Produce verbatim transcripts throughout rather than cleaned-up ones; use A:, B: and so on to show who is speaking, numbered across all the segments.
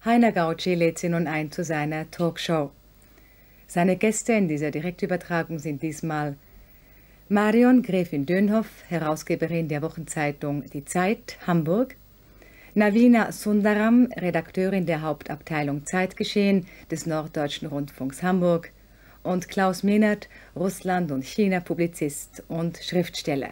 A: Heiner Gauci lädt Sie nun ein zu seiner Talkshow. Seine Gäste in dieser Direktübertragung sind diesmal Marion Gräfin Dönhoff, Herausgeberin der Wochenzeitung Die Zeit, Hamburg, Navina Sundaram, Redakteurin der Hauptabteilung Zeitgeschehen des Norddeutschen Rundfunks Hamburg und Klaus Mehnert, Russland- und China-Publizist und Schriftsteller.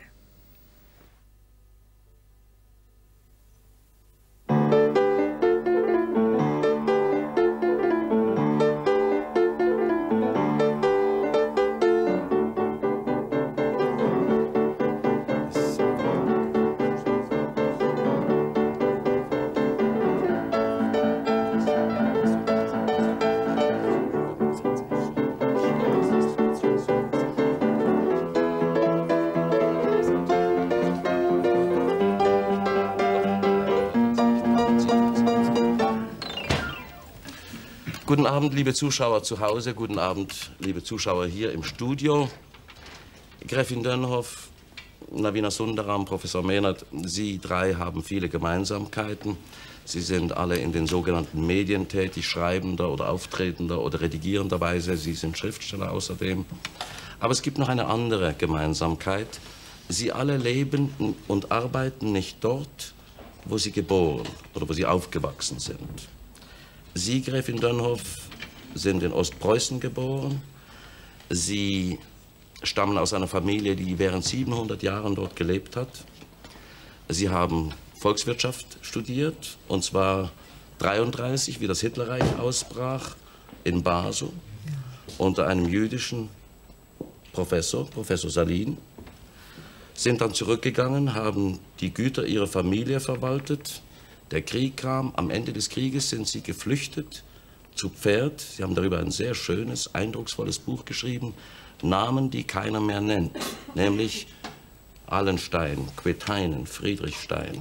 B: Guten Abend, liebe Zuschauer zu Hause, guten Abend, liebe Zuschauer hier im Studio. Gräfin Dönhoff, Navina Sundaram, Professor Mehnert, Sie drei haben viele Gemeinsamkeiten. Sie sind alle in den sogenannten Medien tätig, schreibender oder auftretender oder redigierenderweise. Sie sind Schriftsteller außerdem. Aber es gibt noch eine andere Gemeinsamkeit. Sie alle leben und arbeiten nicht dort, wo sie geboren oder wo sie aufgewachsen sind. Sie, Gräfin Dönhoff, sind in Ostpreußen geboren. Sie stammen aus einer Familie, die während siebenhundert Jahren dort gelebt hat. Sie haben Volkswirtschaft studiert, und zwar dreiunddreißig, wie das Hitlerreich ausbrach, in Basel, unter einem jüdischen Professor, Professor Salin. Sind dann zurückgegangen, haben die Güter ihrer Familie verwaltet. Der Krieg kam, am Ende des Krieges sind sie geflüchtet zu Pferd. Sie haben darüber ein sehr schönes, eindrucksvolles Buch geschrieben. Namen, die keiner mehr nennt, nämlich Allenstein, Queteinen, Friedrichstein,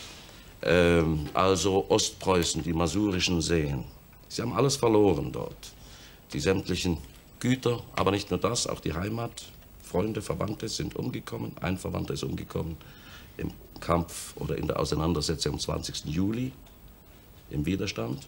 B: ähm, also Ostpreußen, die masurischen Seen. Sie haben alles verloren dort, die sämtlichen Güter, aber nicht nur das, auch die Heimat, Freunde, Verwandte sind umgekommen, ein Verwandter ist umgekommen im Kampf oder in der Auseinandersetzung am zwanzigsten Juli im Widerstand.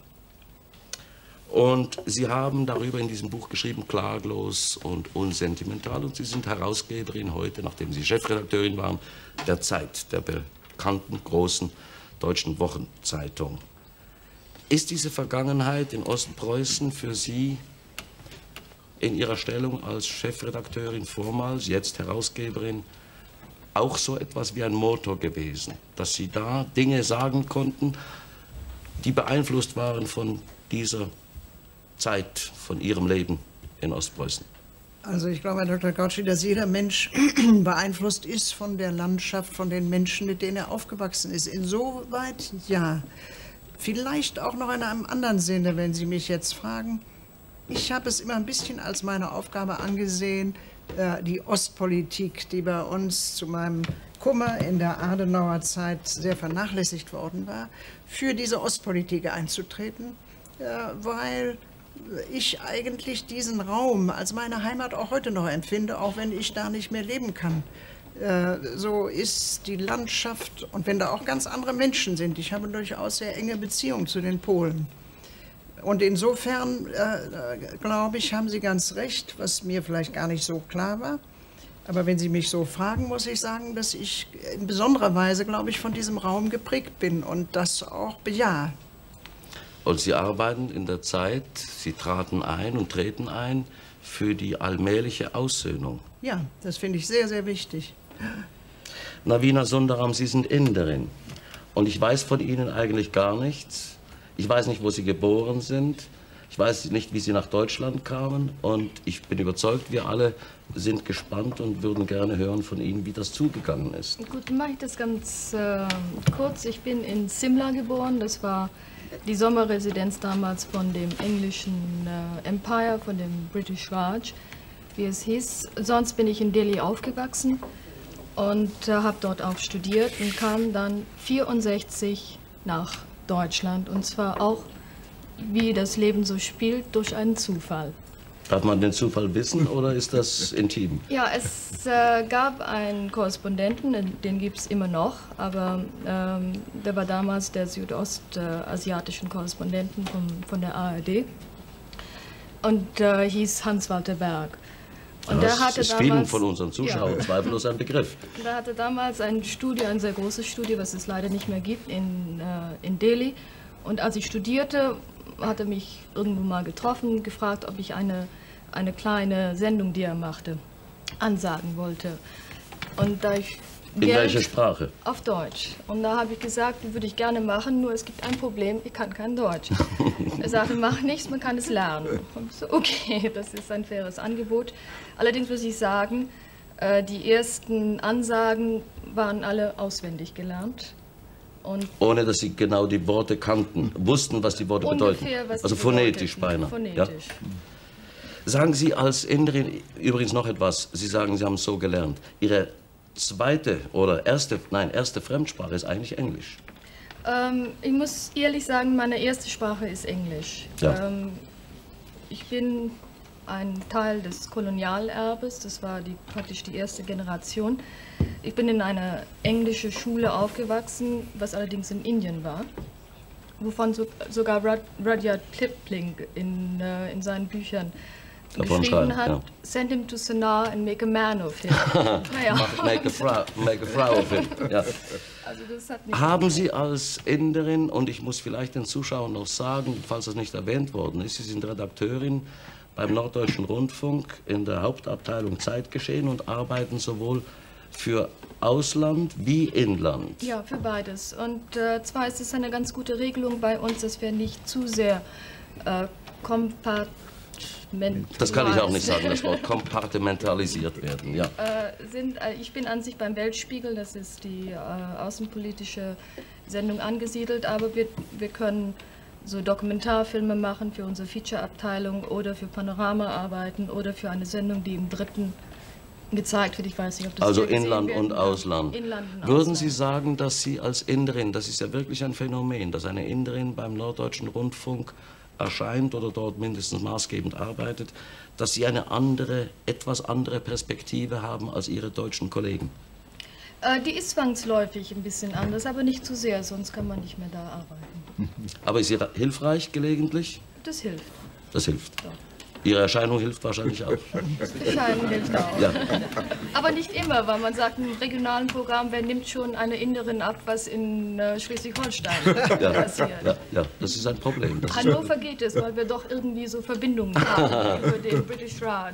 B: Und Sie haben darüber in diesem Buch geschrieben, klaglos und unsentimental. Und Sie sind Herausgeberin heute, nachdem Sie Chefredakteurin waren, der Zeit, der bekannten, großen deutschen Wochenzeitung. Ist diese Vergangenheit in Ostpreußen für Sie in Ihrer Stellung als Chefredakteurin vormals, jetzt Herausgeberin, auch so etwas wie ein Motor gewesen, dass Sie da Dinge sagen konnten, die beeinflusst waren von dieser Zeit, von Ihrem Leben in Ostpreußen?
C: Also ich glaube, Herr Doktor Gauci, dass jeder Mensch beeinflusst ist von der Landschaft, von den Menschen, mit denen er aufgewachsen ist. Insoweit ja. Vielleicht auch noch in einem anderen Sinne, wenn Sie mich jetzt fragen. Ich habe es immer ein bisschen als meine Aufgabe angesehen, die Ostpolitik, die bei uns zu meinem Kummer in der Adenauer Zeit sehr vernachlässigt worden war, für diese Ostpolitik einzutreten, weil ich eigentlich diesen Raum als meine Heimat auch heute noch empfinde, auch wenn ich da nicht mehr leben kann. So ist die Landschaft, und wenn da auch ganz andere Menschen sind, ich habe durchaus sehr enge Beziehungen zu den Polen. Und insofern, äh, glaube ich, haben Sie ganz recht, was mir vielleicht gar nicht so klar war. Aber wenn Sie mich so fragen, muss ich sagen, dass ich in besonderer Weise, glaube ich, von diesem Raum geprägt bin und das auch bejahe.
B: Und Sie arbeiten in der Zeit, Sie traten ein und treten ein für die allmähliche Aussöhnung.
C: Ja, das finde ich sehr, sehr wichtig.
B: Navina Sundaram, Sie sind Inderin. Und ich weiß von Ihnen eigentlich gar nichts. Ich weiß nicht, wo Sie geboren sind. Ich weiß nicht, wie Sie nach Deutschland kamen. Und ich bin überzeugt, wir alle sind gespannt und würden gerne hören von Ihnen, wie das zugegangen ist.
D: Gut, dann mache ich das ganz äh, kurz. Ich bin in Simla geboren. Das war die Sommerresidenz damals von dem englischen äh, Empire, von dem British Raj, wie es hieß. Sonst bin ich in Delhi aufgewachsen und äh, habe dort auch studiert und kam dann vierundsechzig nach Deutschland, und zwar auch, wie das Leben so spielt, durch einen Zufall.
B: Darf man den Zufall wissen oder ist das intim?
D: Ja, es äh, gab einen Korrespondenten, den gibt es immer noch, aber ähm, der war damals der südostasiatischen Korrespondenten von, von der A R D und äh, hieß Hans-Walter Berg. Und
B: das
D: der hatte
B: ist
D: damals,
B: vielen von unseren Zuschauern ja. zweifellos ein Begriff.
D: Der hatte damals ein Studio, ein sehr großes Studio, was es leider nicht mehr gibt, in, äh, in Delhi. Und als ich studierte, hat er mich irgendwo mal getroffen, gefragt, ob ich eine eine kleine Sendung, die er machte, ansagen wollte. Und da ich
B: In welcher Sprache?
D: Auf Deutsch. Und da habe ich gesagt, würde ich gerne machen, nur es gibt ein Problem, ich kann kein Deutsch. Er sagte, mach nichts, man kann es lernen. Und ich so, okay, das ist ein faires Angebot. Allerdings muss ich sagen, die ersten Ansagen waren alle auswendig gelernt. Und
B: ohne dass Sie genau die Worte kannten, wussten, was die Worte
D: ungefähr,
B: bedeuten. Also phonetisch beinahe.
D: Phonetisch.
B: Ja? Sagen Sie als Inderin übrigens noch etwas. Sie sagen, Sie haben es so gelernt. Ihre zweite oder erste, nein, erste Fremdsprache ist eigentlich Englisch.
D: Ähm, ich muss ehrlich sagen, meine erste Sprache ist Englisch.
B: Ja.
D: Ähm, ich bin ein Teil des Kolonialerbes, das war die, praktisch die erste Generation. Ich bin in einer englischen Schule aufgewachsen, was allerdings in Indien war, wovon so, sogar Rud, Rudyard Kipling in, äh, in seinen Büchern
B: Davon
D: geschrieben hat,
B: ja.
D: Send him to Sanaa and make a man of him.
B: Naja. make, a Frau, make a Frau of him. Ja.
D: Also das hat nicht
B: Haben Sie als Inderin, und ich muss vielleicht den Zuschauern noch sagen, falls das nicht erwähnt worden ist, Sie sind Redakteurin beim Norddeutschen Rundfunk in der Hauptabteilung Zeitgeschehen und arbeiten sowohl für Ausland wie Inland.
D: Ja, für beides. Und äh, zwar ist es eine ganz gute Regelung bei uns, dass wir nicht zu sehr äh, kompartmentalisiert
B: Das kann ich auch nicht sagen, das Wort kompartimentalisiert werden, ja.
D: Äh, sind, äh, ich bin an sich beim Weltspiegel, das ist die äh, außenpolitische Sendung angesiedelt, aber wir, wir können so Dokumentarfilme machen für unsere Feature-Abteilung oder für Panorama arbeiten oder für eine Sendung, die im dritten gezeigt wird. Ich weiß nicht, ob das
B: Also
D: hier gesehen
B: Inland
D: wird.
B: und Ausland.
D: Inland und
B: Würden
D: Ausland.
B: Sie sagen, dass Sie als Inderin, das ist ja wirklich ein Phänomen, dass eine Inderin beim Norddeutschen Rundfunk erscheint oder dort mindestens maßgebend arbeitet, dass Sie eine andere, etwas andere Perspektive haben als Ihre deutschen Kollegen?
D: Äh, die ist zwangsläufig ein bisschen anders, aber nicht zu sehr, sonst kann man nicht mehr da arbeiten.
B: Aber ist sie hilfreich gelegentlich?
D: Das hilft.
B: Das hilft.
D: Doch.
B: Ihre Erscheinung hilft wahrscheinlich auch.
D: Erscheinen hilft auch.
B: Ja.
D: Aber nicht immer, weil man sagt, im regionalen Programm, wer nimmt schon eine Inderin ab, was in äh, Schleswig-Holstein
B: Ja,
D: passiert.
B: ja, ja, das ist ein Problem. Das
D: Hannover geht es, weil wir doch irgendwie so Verbindungen haben über den British Raj.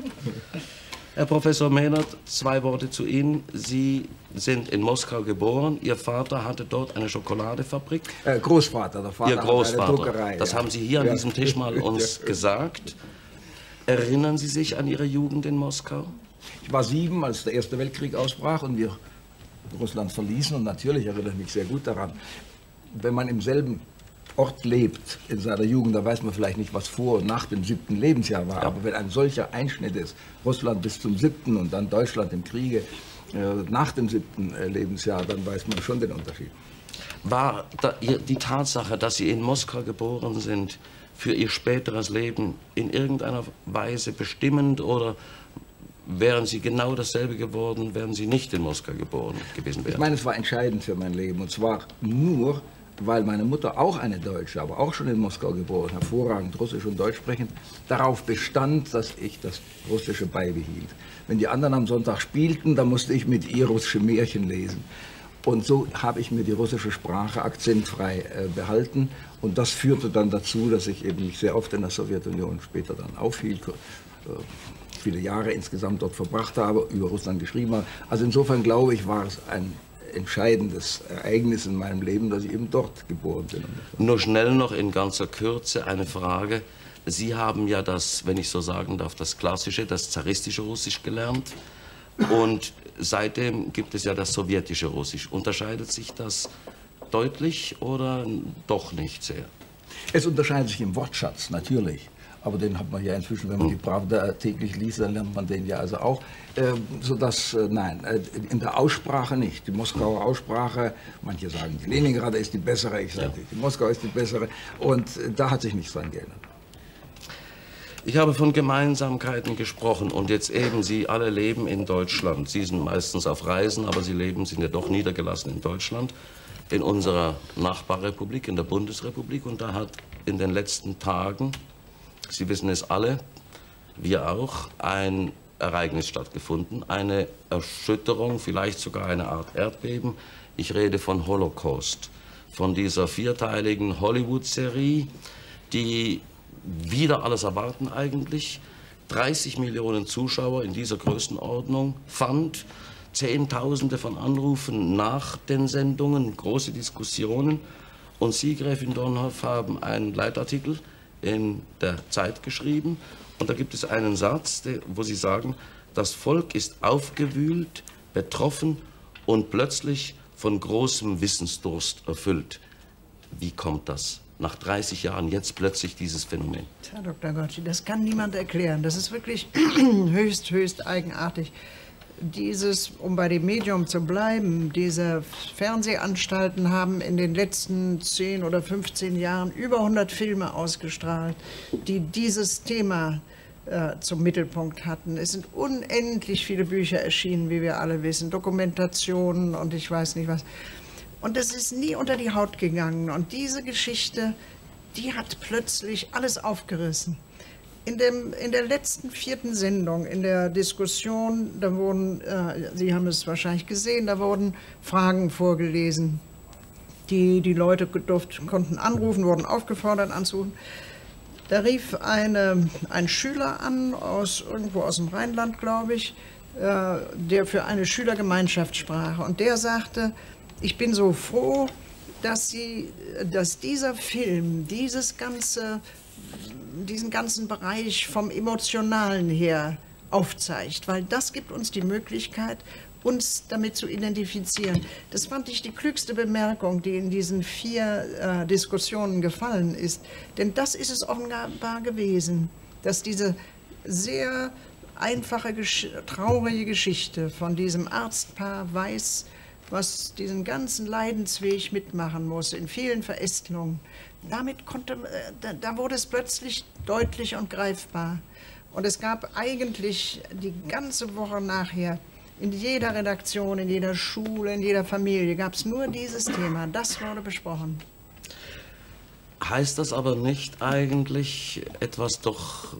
B: Herr Professor Mehnert, zwei Worte zu Ihnen. Sie sind in Moskau geboren. Ihr Vater hatte dort eine Schokoladefabrik.
E: Äh, Großvater, der Vater
B: Ihr Großvater.
E: hatte eine Druckerei.
B: Das
E: ja.
B: haben Sie hier an
E: ja.
B: diesem Tisch mal uns
E: ja.
B: gesagt. Erinnern Sie sich an Ihre Jugend in Moskau?
E: Ich war sieben, als der Erste Weltkrieg ausbrach und wir Russland verließen. Und natürlich erinnere ich mich sehr gut daran. Wenn man im selben Ort lebt in seiner Jugend, da weiß man vielleicht nicht, was vor und nach dem siebten Lebensjahr war.
B: Ja.
E: Aber wenn ein solcher Einschnitt ist, Russland bis zum siebten und dann Deutschland im Kriege äh, nach dem siebten äh, Lebensjahr, dann weiß man schon den Unterschied.
B: War da, die Tatsache, dass Sie in Moskau geboren sind, für Ihr späteres Leben in irgendeiner Weise bestimmend oder wären Sie genau dasselbe geworden, wären Sie nicht in Moskau geboren gewesen wären?
E: Ich meine, es war entscheidend für mein Leben und zwar nur, weil meine Mutter auch eine Deutsche, aber auch schon in Moskau geboren, hervorragend Russisch und Deutsch sprechend, darauf bestand, dass ich das Russische beibehielt. Wenn die anderen am Sonntag spielten, dann musste ich mit ihr russische Märchen lesen. Und so habe ich mir die russische Sprache akzentfrei äh, behalten. Und das führte dann dazu, dass ich eben mich sehr oft in der Sowjetunion später dann aufhielt, äh, viele Jahre insgesamt dort verbracht habe, über Russland geschrieben habe. Also insofern glaube ich, war es ein entscheidendes Ereignis in meinem Leben, dass ich eben dort geboren bin.
B: Nur schnell noch in ganzer Kürze eine Frage. Sie haben ja das, wenn ich so sagen darf, das klassische, das zaristische Russisch gelernt. Und seitdem gibt es ja das sowjetische Russisch. Unterscheidet sich das deutlich oder doch nicht sehr?
E: Es unterscheidet sich im Wortschatz, natürlich. Aber den hat man ja inzwischen, wenn man die Pravda täglich liest, dann lernt man den ja also auch. Äh, sodass, äh, nein, äh, in der Aussprache nicht. Die Moskauer Aussprache, manche sagen, die Leningrader ist die bessere, ich sage, ja. die Moskau ist die bessere. Und äh, da hat sich nichts dran geändert.
B: Ich habe von Gemeinsamkeiten gesprochen und jetzt eben, Sie alle leben in Deutschland. Sie sind meistens auf Reisen, aber Sie leben, sind ja doch niedergelassen in Deutschland, in unserer Nachbarrepublik, in der Bundesrepublik. Und da hat in den letzten Tagen, Sie wissen es alle, wir auch, ein Ereignis stattgefunden, eine Erschütterung, vielleicht sogar eine Art Erdbeben. Ich rede von Holocaust, von dieser vierteiligen Hollywood-Serie, die wieder alles erwarten eigentlich, dreißig Millionen Zuschauer in dieser Größenordnung fand, Zehntausende von Anrufen nach den Sendungen, große Diskussionen. Und Sie, Gräfin Dönhoff, haben einen Leitartikel in der Zeit geschrieben. Und da gibt es einen Satz, wo Sie sagen, das Volk ist aufgewühlt, betroffen und plötzlich von großem Wissensdurst erfüllt. Wie kommt das? Nach dreißig Jahren jetzt plötzlich dieses Phänomen.
C: Herr Doktor Gottschi, das kann niemand erklären. Das ist wirklich höchst, höchst eigenartig. Dieses, um bei dem Medium zu bleiben, diese Fernsehanstalten haben in den letzten zehn oder fünfzehn Jahren über hundert Filme ausgestrahlt, die dieses Thema äh, zum Mittelpunkt hatten. Es sind unendlich viele Bücher erschienen, wie wir alle wissen, Dokumentationen und ich weiß nicht was. Und es ist nie unter die Haut gegangen. Und diese Geschichte, die hat plötzlich alles aufgerissen. In, dem, in der letzten vierten Sendung, in der Diskussion, da wurden, äh, Sie haben es wahrscheinlich gesehen, da wurden Fragen vorgelesen. Die, die Leute durften, konnten anrufen, wurden aufgefordert anzurufen. Da rief eine, ein Schüler an, aus, irgendwo aus dem Rheinland, glaube ich, äh, der für eine Schülergemeinschaft sprach. Und der sagte, ich bin so froh, dass, Sie, dass dieser Film, dieses ganze, diesen ganzen Bereich vom Emotionalen her aufzeigt, weil das gibt uns die Möglichkeit, uns damit zu identifizieren. Das fand ich die klügste Bemerkung, die in diesen vier äh, Diskussionen gefallen ist. Denn das ist es offenbar gewesen, dass diese sehr einfache, traurige Geschichte von diesem Arztpaar weiß, was diesen ganzen Leidensweg mitmachen muss, in vielen Verästelungen. Damit konnte, da wurde es plötzlich deutlich und greifbar. Und es gab eigentlich die ganze Woche nachher, in jeder Redaktion, in jeder Schule, in jeder Familie, gab es nur dieses Thema. Das wurde besprochen.
B: Heißt das aber nicht eigentlich etwas doch,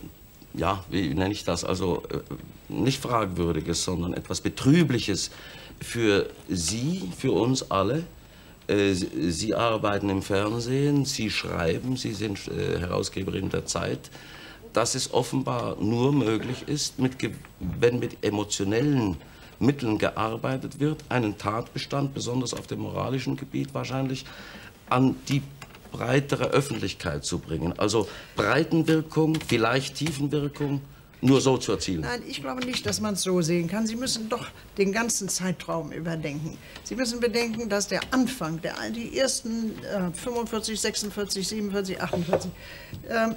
B: ja, wie nenne ich das, also nicht Fragwürdiges, sondern etwas Betrübliches für Sie, für uns alle? Sie arbeiten im Fernsehen, Sie schreiben, Sie sind Herausgeberin der Zeit, dass es offenbar nur möglich ist, mit, wenn mit emotionellen Mitteln gearbeitet wird, einen Tatbestand, besonders auf dem moralischen Gebiet wahrscheinlich, an die breitere Öffentlichkeit zu bringen. Also Breitenwirkung, vielleicht Tiefenwirkung, nur so zu erzielen.
C: Nein, ich glaube nicht, dass man es so sehen kann. Sie müssen doch den ganzen Zeitraum überdenken. Sie müssen bedenken, dass der Anfang, der, die ersten äh, fünfundvierzig, sechsundvierzig, siebenundvierzig, achtundvierzig, äh,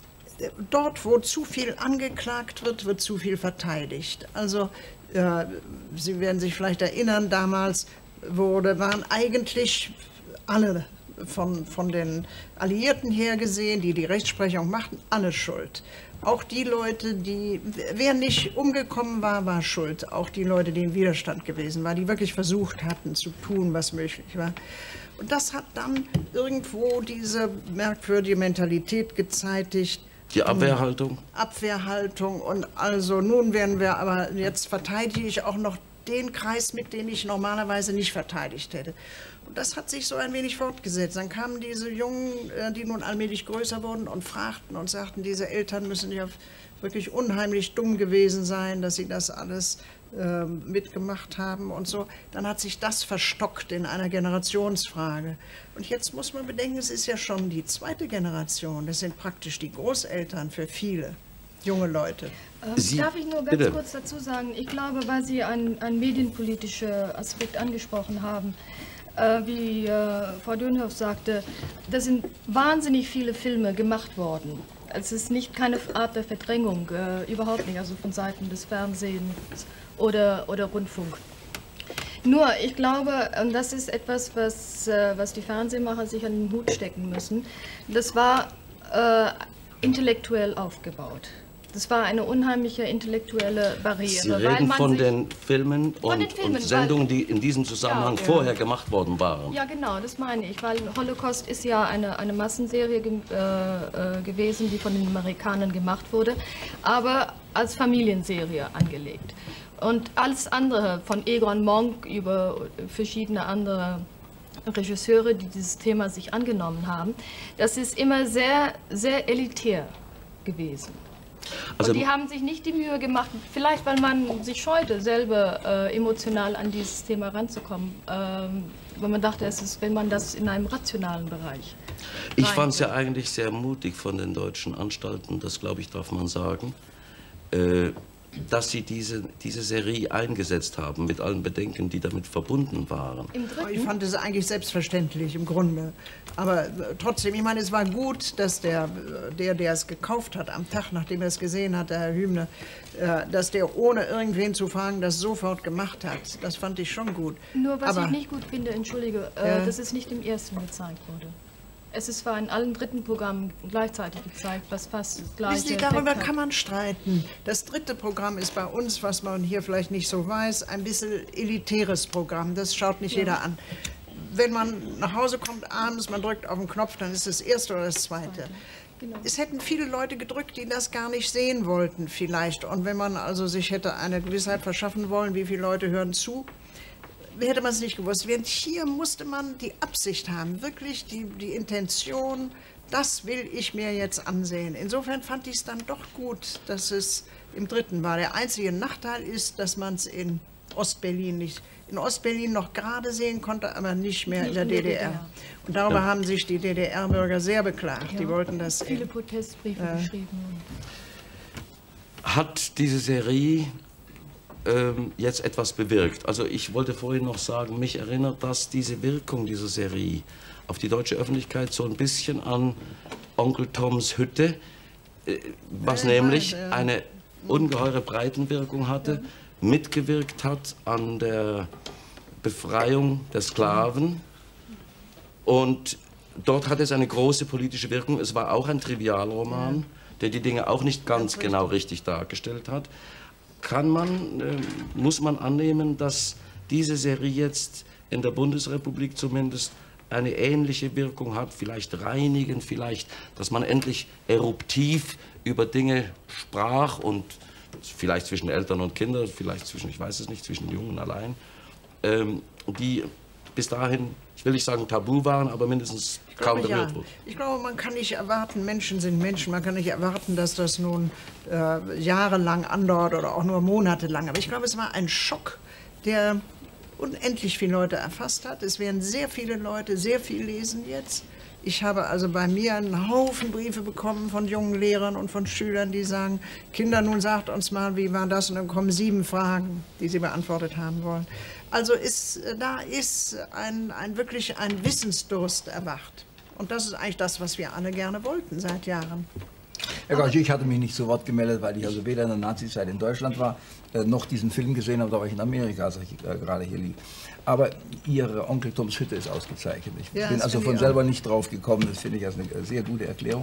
C: dort, wo zu viel angeklagt wird, wird zu viel verteidigt. Also, äh, Sie werden sich vielleicht erinnern, damals wurde, waren eigentlich alle von, von den Alliierten her gesehen, die die Rechtsprechung machten, alle schuld. Auch die Leute, die, wer nicht umgekommen war, war schuld. Auch die Leute, die im Widerstand gewesen waren, die wirklich versucht hatten zu tun, was möglich war. Und das hat dann irgendwo diese merkwürdige Mentalität gezeitigt.
B: Die Abwehrhaltung?
C: Abwehrhaltung. Und also nun werden wir, aber jetzt verteidige ich auch noch den Kreis mit, den ich normalerweise nicht verteidigt hätte. Und das hat sich so ein wenig fortgesetzt. Dann kamen diese Jungen, die nun allmählich größer wurden und fragten und sagten, diese Eltern müssen ja wirklich unheimlich dumm gewesen sein, dass sie das alles äh, mitgemacht haben und so. Dann hat sich das verstockt in einer Generationsfrage. Und jetzt muss man bedenken, es ist ja schon die zweite Generation. Das sind praktisch die Großeltern für viele junge Leute.
D: Ähm, darf ich nur ganz bitte. kurz dazu sagen, ich glaube, weil Sie einen, einen medienpolitischen Aspekt angesprochen haben, äh, wie äh, Frau Dönhoff sagte, da sind wahnsinnig viele Filme gemacht worden. Es ist nicht keine Art der Verdrängung, äh, überhaupt nicht, also von Seiten des Fernsehens oder, oder Rundfunk. Nur, ich glaube, und das ist etwas, was, äh, was die Fernsehmacher sich an den Hut stecken müssen, das war äh, intellektuell aufgebaut. Das war eine unheimliche intellektuelle Barriere.
B: Sie reden von den Filmen und,
D: den Filmen,
B: und Sendungen,
D: weil,
B: die in diesem Zusammenhang
D: ja,
B: vorher ja. gemacht worden waren.
D: Ja, genau, das meine ich, weil Holocaust ist ja eine, eine Massenserie ge äh, gewesen, die von den Amerikanern gemacht wurde, aber als Familienserie angelegt. Und alles andere, von Egon Monk über verschiedene andere Regisseure, die dieses Thema sich angenommen haben, das ist immer sehr, sehr elitär gewesen. Also, und die haben sich nicht die Mühe gemacht, vielleicht weil man sich scheute, selber äh, emotional an dieses Thema ranzukommen, ähm, weil man dachte, es ist, wenn man das in einem rationalen Bereich.
B: Ich fand es ja eigentlich sehr mutig von den deutschen Anstalten, das glaube ich, darf man sagen, äh, dass sie diese, diese Serie eingesetzt haben, mit allen Bedenken, die damit verbunden waren.
C: Ich fand es eigentlich selbstverständlich im Grunde. Aber trotzdem, ich meine, es war gut, dass der, der, der es gekauft hat, am Tag, nachdem er es gesehen hat, der Herr Hübner, dass der ohne irgendwen zu fragen, das sofort gemacht hat. Das fand ich schon gut.
D: Nur was
C: Aber,
D: ich nicht gut finde, entschuldige, äh, ja. dass es nicht im ersten gezeigt wurde. Es ist zwar in allen dritten Programmen gleichzeitig gezeigt, was fast das gleiche
C: ist. Darüber kann man streiten. Das dritte Programm ist bei uns, was man hier vielleicht nicht so weiß, ein bisschen elitäres Programm. Das schaut nicht ja. jeder an. Wenn man nach Hause kommt abends, man drückt auf den Knopf, dann ist das erste oder das zweite. Genau. Es hätten viele Leute gedrückt, die das gar nicht sehen wollten vielleicht. Und wenn man also sich hätte eine Gewissheit verschaffen wollen, wie viele Leute hören zu, hätte man es nicht gewusst. Während hier musste man die Absicht haben, wirklich die, die Intention, das will ich mir jetzt ansehen. Insofern fand ich es dann doch gut, dass es im dritten war. Der einzige Nachteil ist, dass man es in Ostberlin nicht, in Ostberlin noch gerade sehen konnte, aber nicht mehr nicht in der D D R. D D R. Und darüber ja. haben sich die D D R-Bürger sehr beklagt. Ja. Die wollten das.
D: Viele Protestbriefe äh, geschrieben.
B: Hat diese Serie jetzt etwas bewirkt. Also ich wollte vorhin noch sagen, mich erinnert das, diese Wirkung dieser Serie auf die deutsche Öffentlichkeit so ein bisschen an Onkel Toms Hütte, was ja, nämlich ja. eine ungeheure Breitenwirkung hatte, ja. mitgewirkt hat an der Befreiung der Sklaven und dort hatte es eine große politische Wirkung. Es war auch ein Trivialroman, ja. der die Dinge auch nicht ganz genau richtig dargestellt hat. Kann man, äh, muss man annehmen, dass diese Serie jetzt in der Bundesrepublik zumindest eine ähnliche Wirkung hat, vielleicht reinigend, vielleicht, dass man endlich eruptiv über Dinge sprach und vielleicht zwischen Eltern und Kindern, vielleicht zwischen, ich weiß es nicht, zwischen Jungen allein, ähm, die bis dahin, ich will nicht sagen tabu waren, aber mindestens kaum berührt wurden.
C: Ich glaube, man kann nicht erwarten, Menschen sind Menschen, man kann nicht erwarten, dass das nun äh, jahrelang andauert oder auch nur monatelang. Aber ich glaube, es war ein Schock, der unendlich viele Leute erfasst hat. Es werden sehr viele Leute sehr viel lesen jetzt. Ich habe also bei mir einen Haufen Briefe bekommen von jungen Lehrern und von Schülern, die sagen, Kinder, nun sagt uns mal, wie war das? Und dann kommen sieben Fragen, die sie beantwortet haben wollen. Also ist, da ist ein, ein, wirklich ein Wissensdurst erwacht. Und das ist eigentlich das, was wir alle gerne wollten seit Jahren.
E: Herr Gauchy, ich hatte mich nicht zu Wort gemeldet, weil ich also weder in der Nazizeit in Deutschland war, äh, noch diesen Film gesehen habe, da war ich in Amerika, als ich äh, gerade hier lieg. Aber Ihre Onkel Toms Hütte ist ausgezeichnet. Ich ja, bin also von selber nicht drauf gekommen, das finde ich als eine sehr gute Erklärung.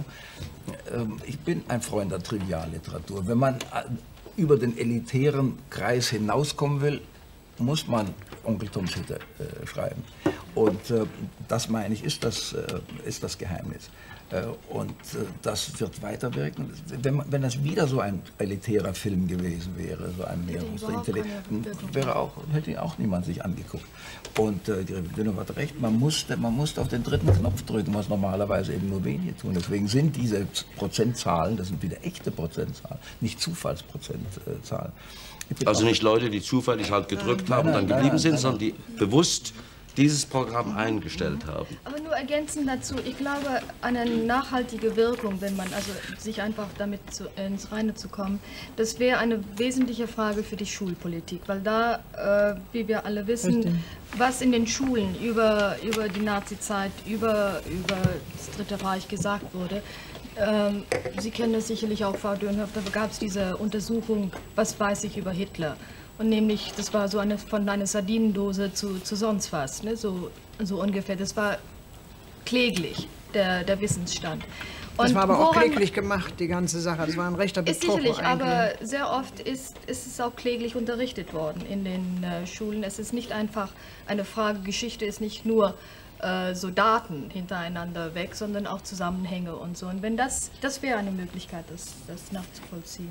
E: Ähm, ich bin ein Freund der Trivialliteratur. Wenn man äh, über den elitären Kreis hinauskommen will, muss man Onkel Toms Hütte äh, schreiben. Und äh, das, meine ich, ist das, äh, ist das Geheimnis. Äh, und äh, das wird weiterwirken. Wenn, wenn das wieder so ein elitärer Film gewesen wäre, so ein Mehrungsintellekt, wäre auch, hätte auch niemand sich angeguckt. Und äh, die Rebellin hat recht, man musste, man musste auf den dritten Knopf drücken, was normalerweise eben nur wenige tun. Deswegen sind diese Prozentzahlen, das sind wieder echte Prozentzahlen, nicht Zufallsprozentzahlen.
B: Also nicht Leute, die zufällig halt gedrückt haben und dann geblieben sind, sondern die bewusst dieses Programm eingestellt haben.
D: Aber nur ergänzend dazu, ich glaube, eine nachhaltige Wirkung, wenn man also sich einfach damit zu, ins Reine zu kommen, das wäre eine wesentliche Frage für die Schulpolitik, weil da, äh, wie wir alle wissen, Richtig. was in den Schulen über, über die Nazizeit, über, über das Dritte Reich gesagt wurde, ähm, Sie kennen das sicherlich auch, Frau Dönhoff, da gab es diese Untersuchung, was weiß ich über Hitler? Und nämlich, das war so eine von einer Sardinendose zu, zu sonst was, ne? so, so ungefähr. Das war kläglich, der, der Wissensstand.
C: Das
D: Und
C: war aber auch
D: woran-
C: kläglich gemacht, die ganze Sache. Das war ein rechter
D: Ist
C: Betrug.
D: sicherlich,
C: eigentlich.
D: aber sehr oft ist, ist es auch kläglich unterrichtet worden in den äh, Schulen. Es ist nicht einfach eine Frage, Geschichte ist nicht nur äh, so Daten hintereinander weg, sondern auch Zusammenhänge und so. Und wenn das, das wäre eine Möglichkeit, das, das nachzuvollziehen.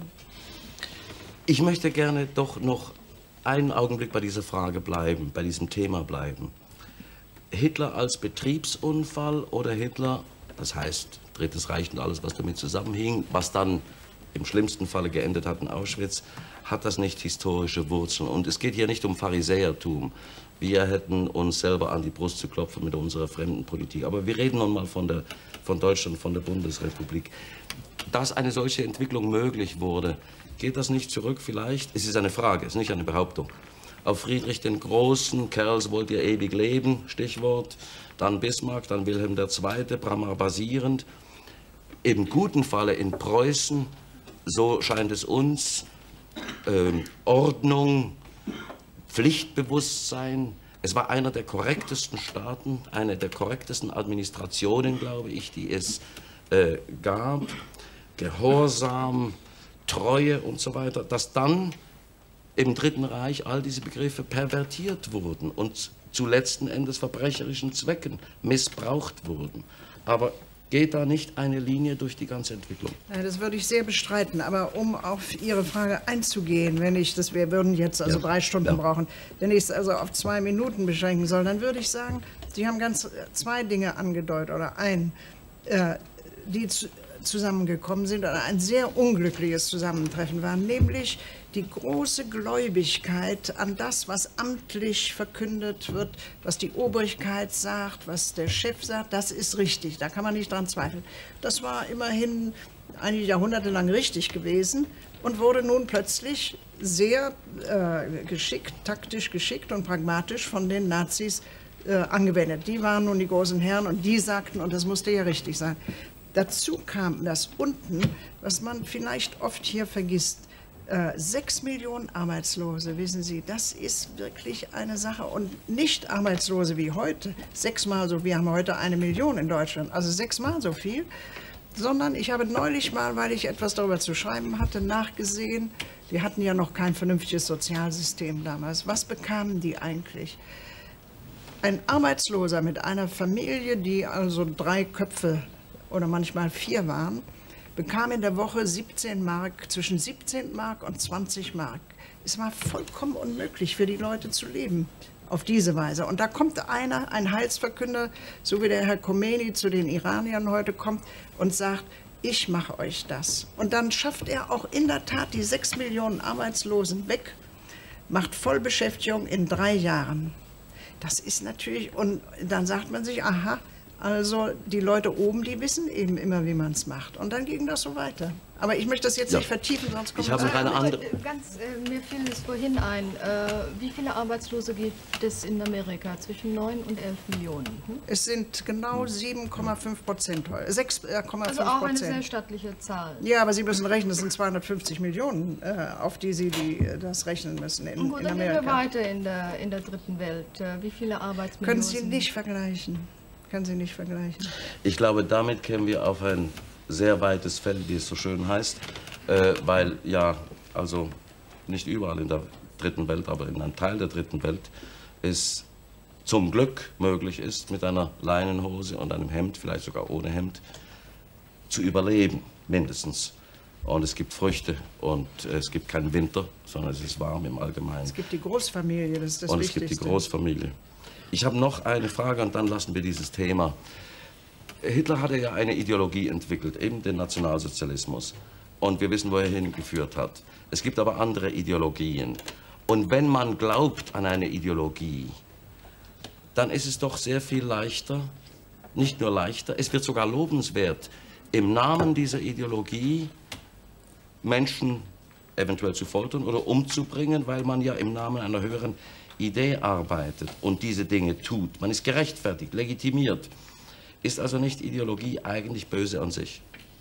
B: Ich möchte gerne doch noch einen Augenblick bei dieser Frage bleiben, bei diesem Thema bleiben. Hitler als Betriebsunfall oder Hitler, das heißt Drittes Reich und alles, was damit zusammenhing, was dann im schlimmsten Falle geendet hat in Auschwitz, hat das nicht historische Wurzeln. Und es geht hier nicht um Pharisäertum. Wir hätten uns selber an die Brust zu klopfen mit unserer Fremdenpolitik. Aber wir reden nun mal von, der, von Deutschland, von der Bundesrepublik. Dass eine solche Entwicklung möglich wurde, geht das nicht zurück vielleicht? Es ist eine Frage, es ist nicht eine Behauptung. Auf Friedrich den Großen, Kerls wollt ihr ewig leben, Stichwort, dann Bismarck, dann Wilhelm der Zweite, Bramar basierend. Im guten Falle in Preußen, so scheint es uns, ähm, Ordnung, Pflichtbewusstsein. Es war einer der korrektesten Staaten, eine der korrektesten Administrationen, glaube ich, die es äh, gab. Gehorsam, Treue und so weiter, dass dann im Dritten Reich all diese Begriffe pervertiert wurden und zu letzten Endes verbrecherischen Zwecken missbraucht wurden. Aber geht da nicht eine Linie durch die ganze Entwicklung?
C: Ja, das würde ich sehr bestreiten. Aber um auf Ihre Frage einzugehen, wenn ich das, wir würden jetzt also
B: Ja.
C: drei Stunden
B: Ja.
C: brauchen, wenn ich es also auf zwei Minuten beschränken soll, dann würde ich sagen, Sie haben ganz zwei Dinge angedeutet oder ein, äh, die zu, zusammengekommen sind oder ein sehr unglückliches Zusammentreffen waren, nämlich die große Gläubigkeit an das, was amtlich verkündet wird, was die Obrigkeit sagt, was der Chef sagt, das ist richtig, da kann man nicht dran zweifeln. Das war immerhin einige Jahrhunderte lang richtig gewesen und wurde nun plötzlich sehr äh, geschickt, taktisch geschickt und pragmatisch von den Nazis äh, angewendet. Die waren nun die großen Herren und die sagten, und das musste ja richtig sein. Dazu kam das unten, was man vielleicht oft hier vergisst, äh, sechs Millionen Arbeitslose, wissen Sie, das ist wirklich eine Sache. Und nicht Arbeitslose wie heute, sechsmal so, wir haben heute eine Million in Deutschland, also sechsmal so viel, sondern ich habe neulich mal, weil ich etwas darüber zu schreiben hatte, nachgesehen, wir hatten ja noch kein vernünftiges Sozialsystem damals. Was bekamen die eigentlich? Ein Arbeitsloser mit einer Familie, die also drei Köpfe oder manchmal vier waren, bekam in der Woche siebzehn Mark, zwischen siebzehn Mark und zwanzig Mark. Es war vollkommen unmöglich für die Leute zu leben auf diese Weise. Und da kommt einer, ein Heilsverkünder, so wie der Herr Khomeini zu den Iraniern heute kommt und sagt, ich mache euch das. Und dann schafft er auch in der Tat die sechs Millionen Arbeitslosen weg, macht Vollbeschäftigung in drei Jahren. Das ist natürlich, und dann sagt man sich, aha, also die Leute oben, die wissen eben immer, wie man es macht. Und dann ging das so weiter. Aber ich möchte das jetzt
B: Ja.
C: nicht vertiefen, sonst kommt
B: Ich habe
C: es
B: noch eine
D: Aber,
B: andere.
D: äh, Ganz, äh, mir fiel es vorhin ein, äh, wie viele Arbeitslose gibt es in Amerika? Zwischen neun und elf Millionen. Hm?
C: Es sind genau sieben Komma fünf Prozent heute, sechs Komma fünf
D: Also auch eine sehr
C: Prozent.
D: stattliche Zahl.
C: Ja, aber Sie müssen rechnen, das sind zweihundertfünfzig Millionen, äh, auf die Sie die, äh, das rechnen müssen in,
D: Gut,
C: in
D: dann gehen wir
C: Amerika.
D: weiter in der, in der dritten Welt. Äh, wie viele Arbeitsmillionen?
C: Können Sie nicht vergleichen. Können Sie nicht vergleichen.
B: Ich glaube, damit kämen wir auf ein sehr weites Feld, wie es so schön heißt, äh, weil ja, also nicht überall in der dritten Welt, aber in einem Teil der dritten Welt es zum Glück möglich ist, mit einer Leinenhose und einem Hemd, vielleicht sogar ohne Hemd, zu überleben, mindestens. Und es gibt Früchte und es gibt keinen Winter, sondern es ist warm im Allgemeinen.
C: Es gibt die Großfamilie, das ist das
B: Und es
C: Wichtigste.
B: gibt die Großfamilie. Ich habe noch eine Frage und dann lassen wir dieses Thema. Hitler hatte ja eine Ideologie entwickelt, eben den Nationalsozialismus. Und wir wissen, wo er hingeführt hat. Es gibt aber andere Ideologien. Und wenn man glaubt an eine Ideologie, dann ist es doch sehr viel leichter, nicht nur leichter, es wird sogar lobenswert, im Namen dieser Ideologie Menschen eventuell zu foltern oder umzubringen, weil man ja im Namen einer höheren Idee arbeitet und diese Dinge tut. Man ist gerechtfertigt, legitimiert. Ist also nicht Ideologie eigentlich böse an sich?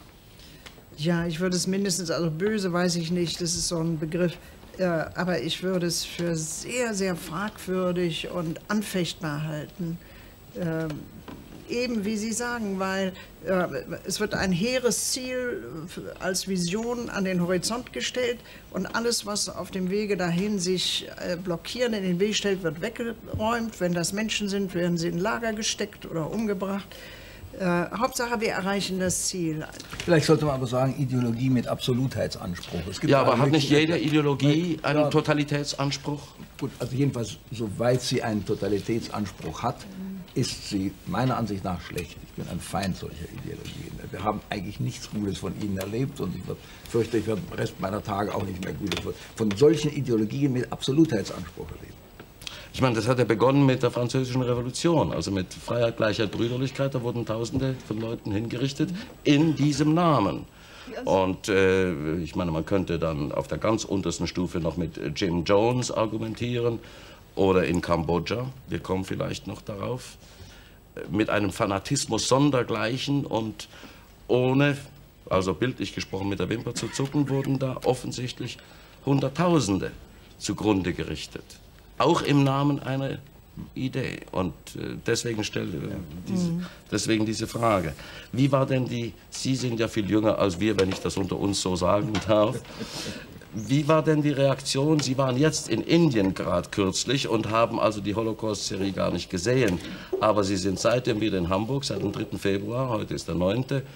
C: Ja, ich würde es mindestens, also böse weiß ich nicht, das ist so ein Begriff, äh, aber ich würde es für sehr, sehr fragwürdig und anfechtbar halten. Ähm, Eben, wie Sie sagen, weil äh, es wird ein hehres Ziel als Vision an den Horizont gestellt und alles, was auf dem Wege dahin sich äh, blockieren in den Weg stellt, wird weggeräumt. Wenn das Menschen sind, werden sie in Lager gesteckt oder umgebracht. Äh, Hauptsache, wir erreichen das Ziel.
E: Vielleicht sollte man aber sagen, Ideologie mit Absolutheitsanspruch. Es gibt
B: ja, aber hat nicht jede
E: Möglichkeiten.
B: Ideologie einen
E: Ja.
B: Totalitätsanspruch?
E: Gut, also jedenfalls, soweit sie einen Totalitätsanspruch hat, ist sie meiner Ansicht nach schlecht. Ich bin ein Feind solcher Ideologien. Wir haben eigentlich nichts Gutes von ihnen erlebt und ich fürchte, ich werde den Rest meiner Tage auch nicht mehr Gutes von solchen Ideologien mit Absolutheitsanspruch erleben.
B: Ich meine, das hat ja begonnen mit der Französischen Revolution, also mit Freiheit, Gleichheit, Brüderlichkeit. Da wurden Tausende von Leuten hingerichtet in diesem Namen. Und äh, ich meine, man könnte dann auf der ganz untersten Stufe noch mit Jim Jones argumentieren oder in Kambodscha, wir kommen vielleicht noch darauf, mit einem Fanatismus sondergleichen und ohne, also bildlich gesprochen mit der Wimper zu zucken, wurden da offensichtlich Hunderttausende zugrunde gerichtet. Auch im Namen einer Idee. Und äh, deswegen stellte äh, diese, mhm. deswegen diese Frage. Wie war denn die, Sie sind ja viel jünger als wir, wenn ich das unter uns so sagen darf. Wie war denn die Reaktion? Sie waren jetzt in Indien gerade kürzlich und haben also die Holocaust-Serie gar nicht gesehen. Aber Sie sind seitdem wieder in Hamburg, seit dem dritten Februar, heute ist der neunte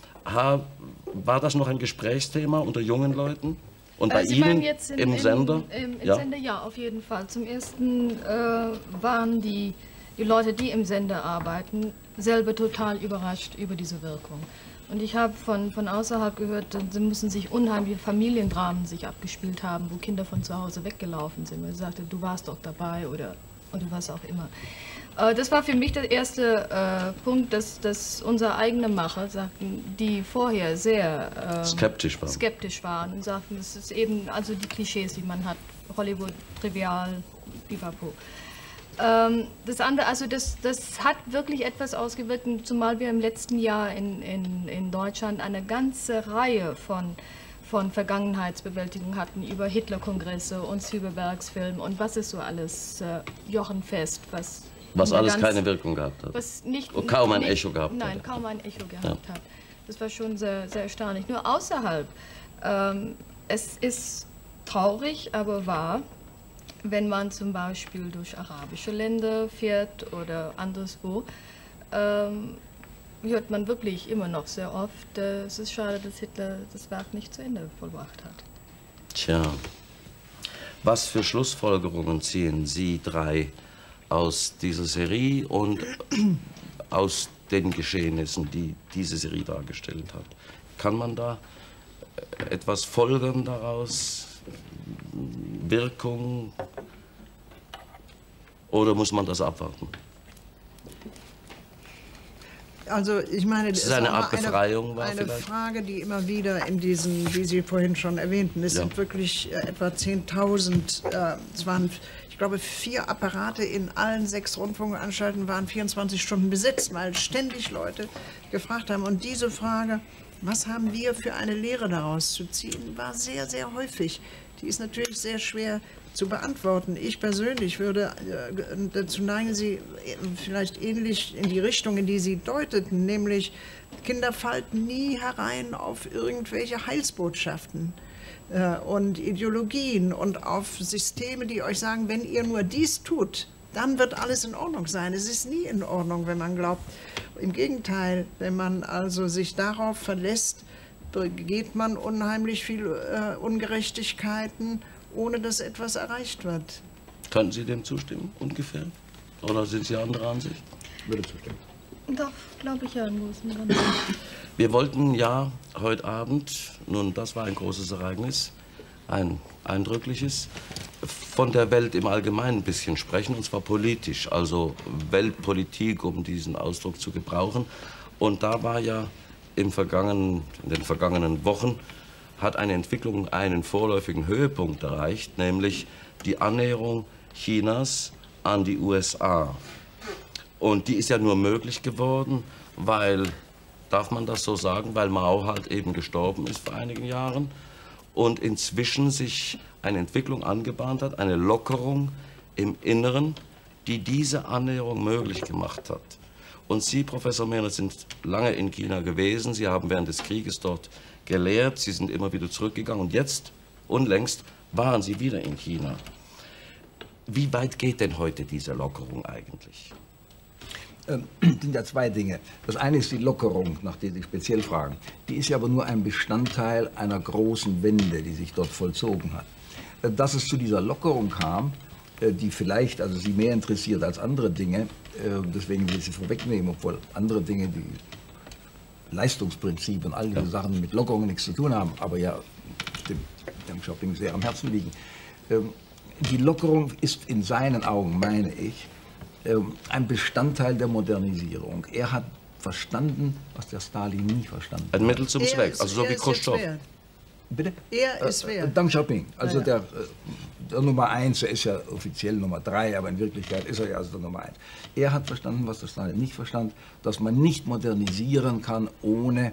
B: War das noch ein Gesprächsthema unter jungen Leuten? Und bei
D: Sie
B: Ihnen
D: jetzt in,
B: im
D: in,
B: Sender?
D: Im, im
B: ja?
D: Sender, ja, auf jeden Fall. Zum Ersten äh, waren die, die Leute, die im Sender arbeiten, selber total überrascht über diese Wirkung. Und ich habe von, von außerhalb gehört, sie müssen sich unheimliche Familiendramen sich abgespielt haben, wo Kinder von zu Hause weggelaufen sind. Man sagte, du warst doch dabei oder, oder was auch immer. Äh, das war für mich der erste äh, Punkt, dass, dass unsere eigenen Macher sagten, die vorher sehr äh,
B: skeptisch waren.
D: skeptisch waren und sagten, das ist eben also die Klischees, die man hat, Hollywood, trivial, pipapo. Ähm, das andere, also das, das hat wirklich etwas ausgewirkt, zumal wir im letzten Jahr in, in, in Deutschland eine ganze Reihe von, von Vergangenheitsbewältigung hatten über Hitlerkongresse und Zübebergsfilm und was ist so alles, äh, Jochenfest, was...
B: Was alles keine Wirkung gehabt hat.
D: Was nicht,
B: und kaum ein
D: nicht,
B: Echo gehabt
D: nein,
B: hat.
D: Nein, kaum ein Echo gehabt
B: ja.
D: hat. Das war schon sehr, sehr erstaunlich. Nur außerhalb, ähm, es ist traurig, aber wahr, wenn man zum Beispiel durch arabische Länder fährt oder anderswo, ähm, hört man wirklich immer noch sehr oft, äh, es ist schade, dass Hitler das Werk nicht zu Ende vollbracht hat.
B: Tja, was für Schlussfolgerungen ziehen Sie drei aus dieser Serie und aus den Geschehnissen, die diese Serie dargestellt hat? Kann man da etwas folgern daraus? Wirkung? Oder muss man das abwarten?
C: Also ich meine, das
B: ist eine Art
C: eine,
B: Befreiung war
C: eine
B: vielleicht?
C: Frage, die immer wieder in diesen, wie Sie vorhin schon erwähnten, es ja. sind wirklich äh, etwa zehntausend, äh, es waren, ich glaube, vier Apparate in allen sechs Rundfunkanstalten waren vierundzwanzig Stunden besetzt, weil ständig Leute gefragt haben. Und diese Frage, was haben wir für eine Lehre daraus zu ziehen, war sehr, sehr häufig. Die ist natürlich sehr schwer zu beantworten. Ich persönlich würde äh, dazu neigen, Sie vielleicht ähnlich in die Richtung, in die Sie deuteten, nämlich Kinder falten nie herein auf irgendwelche Heilsbotschaften äh, und Ideologien und auf Systeme, die euch sagen, wenn ihr nur dies tut, dann wird alles in Ordnung sein. Es ist nie in Ordnung, wenn man glaubt. Im Gegenteil, wenn man also sich darauf verlässt, begeht man unheimlich viele äh, Ungerechtigkeiten, ohne dass etwas erreicht wird.
B: Könnten Sie dem zustimmen, ungefähr? Oder sind Sie anderer Ansicht?
E: Ich würde zustimmen.
D: Doch, glaube ich ja.
B: Wir wollten ja heute Abend, nun das war ein großes Ereignis, ein eindrückliches, von der Welt im Allgemeinen ein bisschen sprechen, und zwar politisch, also Weltpolitik, um diesen Ausdruck zu gebrauchen. Und da war ja im vergangenen, in den vergangenen Wochen hat eine Entwicklung einen vorläufigen Höhepunkt erreicht, nämlich die Annäherung Chinas an die U S A. Und die ist ja nur möglich geworden, weil, darf man das so sagen, weil Mao halt eben gestorben ist vor einigen Jahren und inzwischen sich eine Entwicklung angebahnt hat, eine Lockerung im Inneren, die diese Annäherung möglich gemacht hat. Und Sie, Professor Mehnert, sind lange in China gewesen. Sie haben während des Krieges dort gelehrt. Sie sind immer wieder zurückgegangen. Und jetzt, unlängst, waren Sie wieder in China. Wie weit geht denn heute diese Lockerung eigentlich?
E: Ähm, sind ja zwei Dinge. Das eine ist die Lockerung, nach der Sie speziell fragen. Die ist ja aber nur ein Bestandteil einer großen Wende, die sich dort vollzogen hat. Äh, dass es zu dieser Lockerung kam, äh, die vielleicht also Sie mehr interessiert als andere Dinge, äh, deswegen will ich sie vorwegnehmen, obwohl andere Dinge, die Leistungsprinzip und all diese ja. Sachen mit Lockerungen nichts zu tun haben, aber ja, dem Deng Xiaoping sehr am Herzen liegen. Ähm, die Lockerung ist in seinen Augen, meine ich, ein Bestandteil der Modernisierung. Er hat verstanden, was der Stalin nie verstanden hat.
B: Ein Mittel zum Zweck, also so wie Khrushchev.
E: Bitte?
C: Er ist wer?
E: Äh, Deng Xiaoping, also
C: ja, ja.
E: Der, der Nummer eins, er ist ja offiziell Nummer drei, aber in Wirklichkeit ist er ja also der Nummer eins. Er hat verstanden, was der Stalin nicht verstand, dass man nicht modernisieren kann, ohne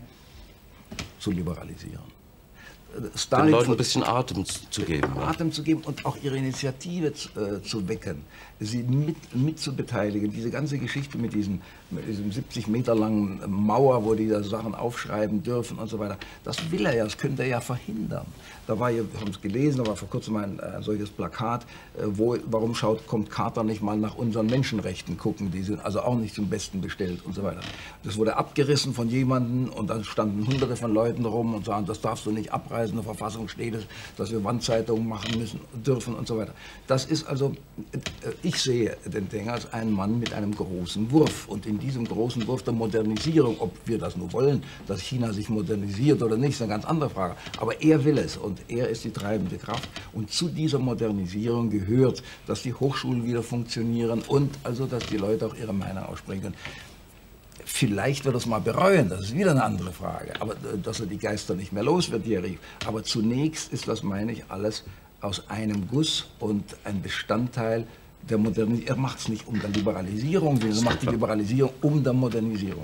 E: zu liberalisieren. Stalin
B: den Leuten ein bisschen Atem zu geben.
E: Atem ja. zu geben und auch ihre Initiative zu, äh, zu wecken, sie mit, mit zu beteiligen. Diese ganze Geschichte mit, diesen, mit diesem siebzig Meter langen Mauer, wo die da Sachen aufschreiben dürfen und so weiter, das will er ja, das könnte er ja verhindern. Da war, wir haben es gelesen, da war vor kurzem ein, ein solches Plakat, äh, wo, warum schaut, kommt Carter nicht mal nach unseren Menschenrechten gucken, die sind also auch nicht zum Besten bestellt und so weiter. Das wurde abgerissen von jemandem und dann standen hunderte von Leuten rum und sagen, das darfst du nicht abreißen. In der Verfassung steht es, dass wir Wandzeitungen machen müssen, dürfen und so weiter. Das ist also, ich sehe den Deng als einen Mann mit einem großen Wurf. Und in diesem großen Wurf der Modernisierung, ob wir das nur wollen, dass China sich modernisiert oder nicht, ist eine ganz andere Frage. Aber er will es und er ist die treibende Kraft. Und zu dieser Modernisierung gehört, dass die Hochschulen wieder funktionieren und also, dass die Leute auch ihre Meinung aussprechen können. Vielleicht wird er es mal bereuen, das ist wieder eine andere Frage. Aber dass er die Geister nicht mehr los wird, die er rief. Aber zunächst ist das, meine ich, alles aus einem Guss und ein Bestandteil der Modernisierung. Er macht es nicht um der Liberalisierung, er macht die Liberalisierung um der Modernisierung.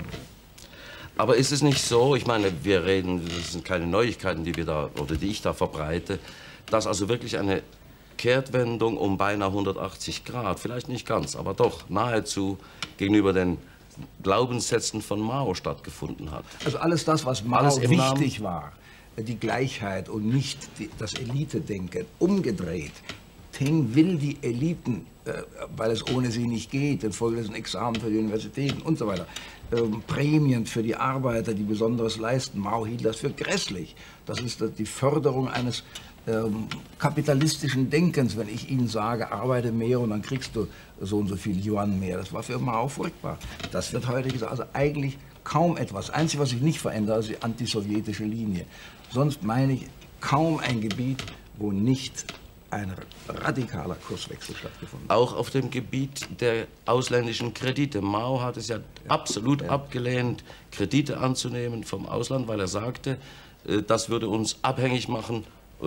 B: Aber ist es nicht so, ich meine, wir reden, das sind keine Neuigkeiten, die wir da, oder die ich da verbreite, dass also wirklich eine Kehrtwendung um beinahe hundertachtzig Grad, vielleicht nicht ganz, aber doch nahezu gegenüber den Glaubenssätzen von Mao stattgefunden hat.
E: Also alles das, was Mao
B: alles
E: wichtig war, die Gleichheit und nicht die, das Elitedenken, umgedreht. Teng will die Eliten, äh, weil es ohne sie nicht geht, infolgedessen Examen für die Universitäten und so weiter, ähm, Prämien für die Arbeiter, die Besonderes leisten. Mao hielt das für grässlich. Das ist die Förderung eines ähm, kapitalistischen Denkens, wenn ich Ihnen sage, arbeite mehr und dann kriegst du so und so viel Yuan mehr. Das war für Mao furchtbar. Das wird heute gesagt. Also eigentlich kaum etwas. Das Einzige, was sich nicht verändert, ist die antisowjetische Linie. Sonst meine ich kaum ein Gebiet, wo nicht ein radikaler Kurswechsel stattgefunden hat.
B: Auch auf dem Gebiet der ausländischen Kredite. Mao hat es ja, ja absolut ja. abgelehnt, Kredite anzunehmen vom Ausland, weil er sagte, das würde uns abhängig machen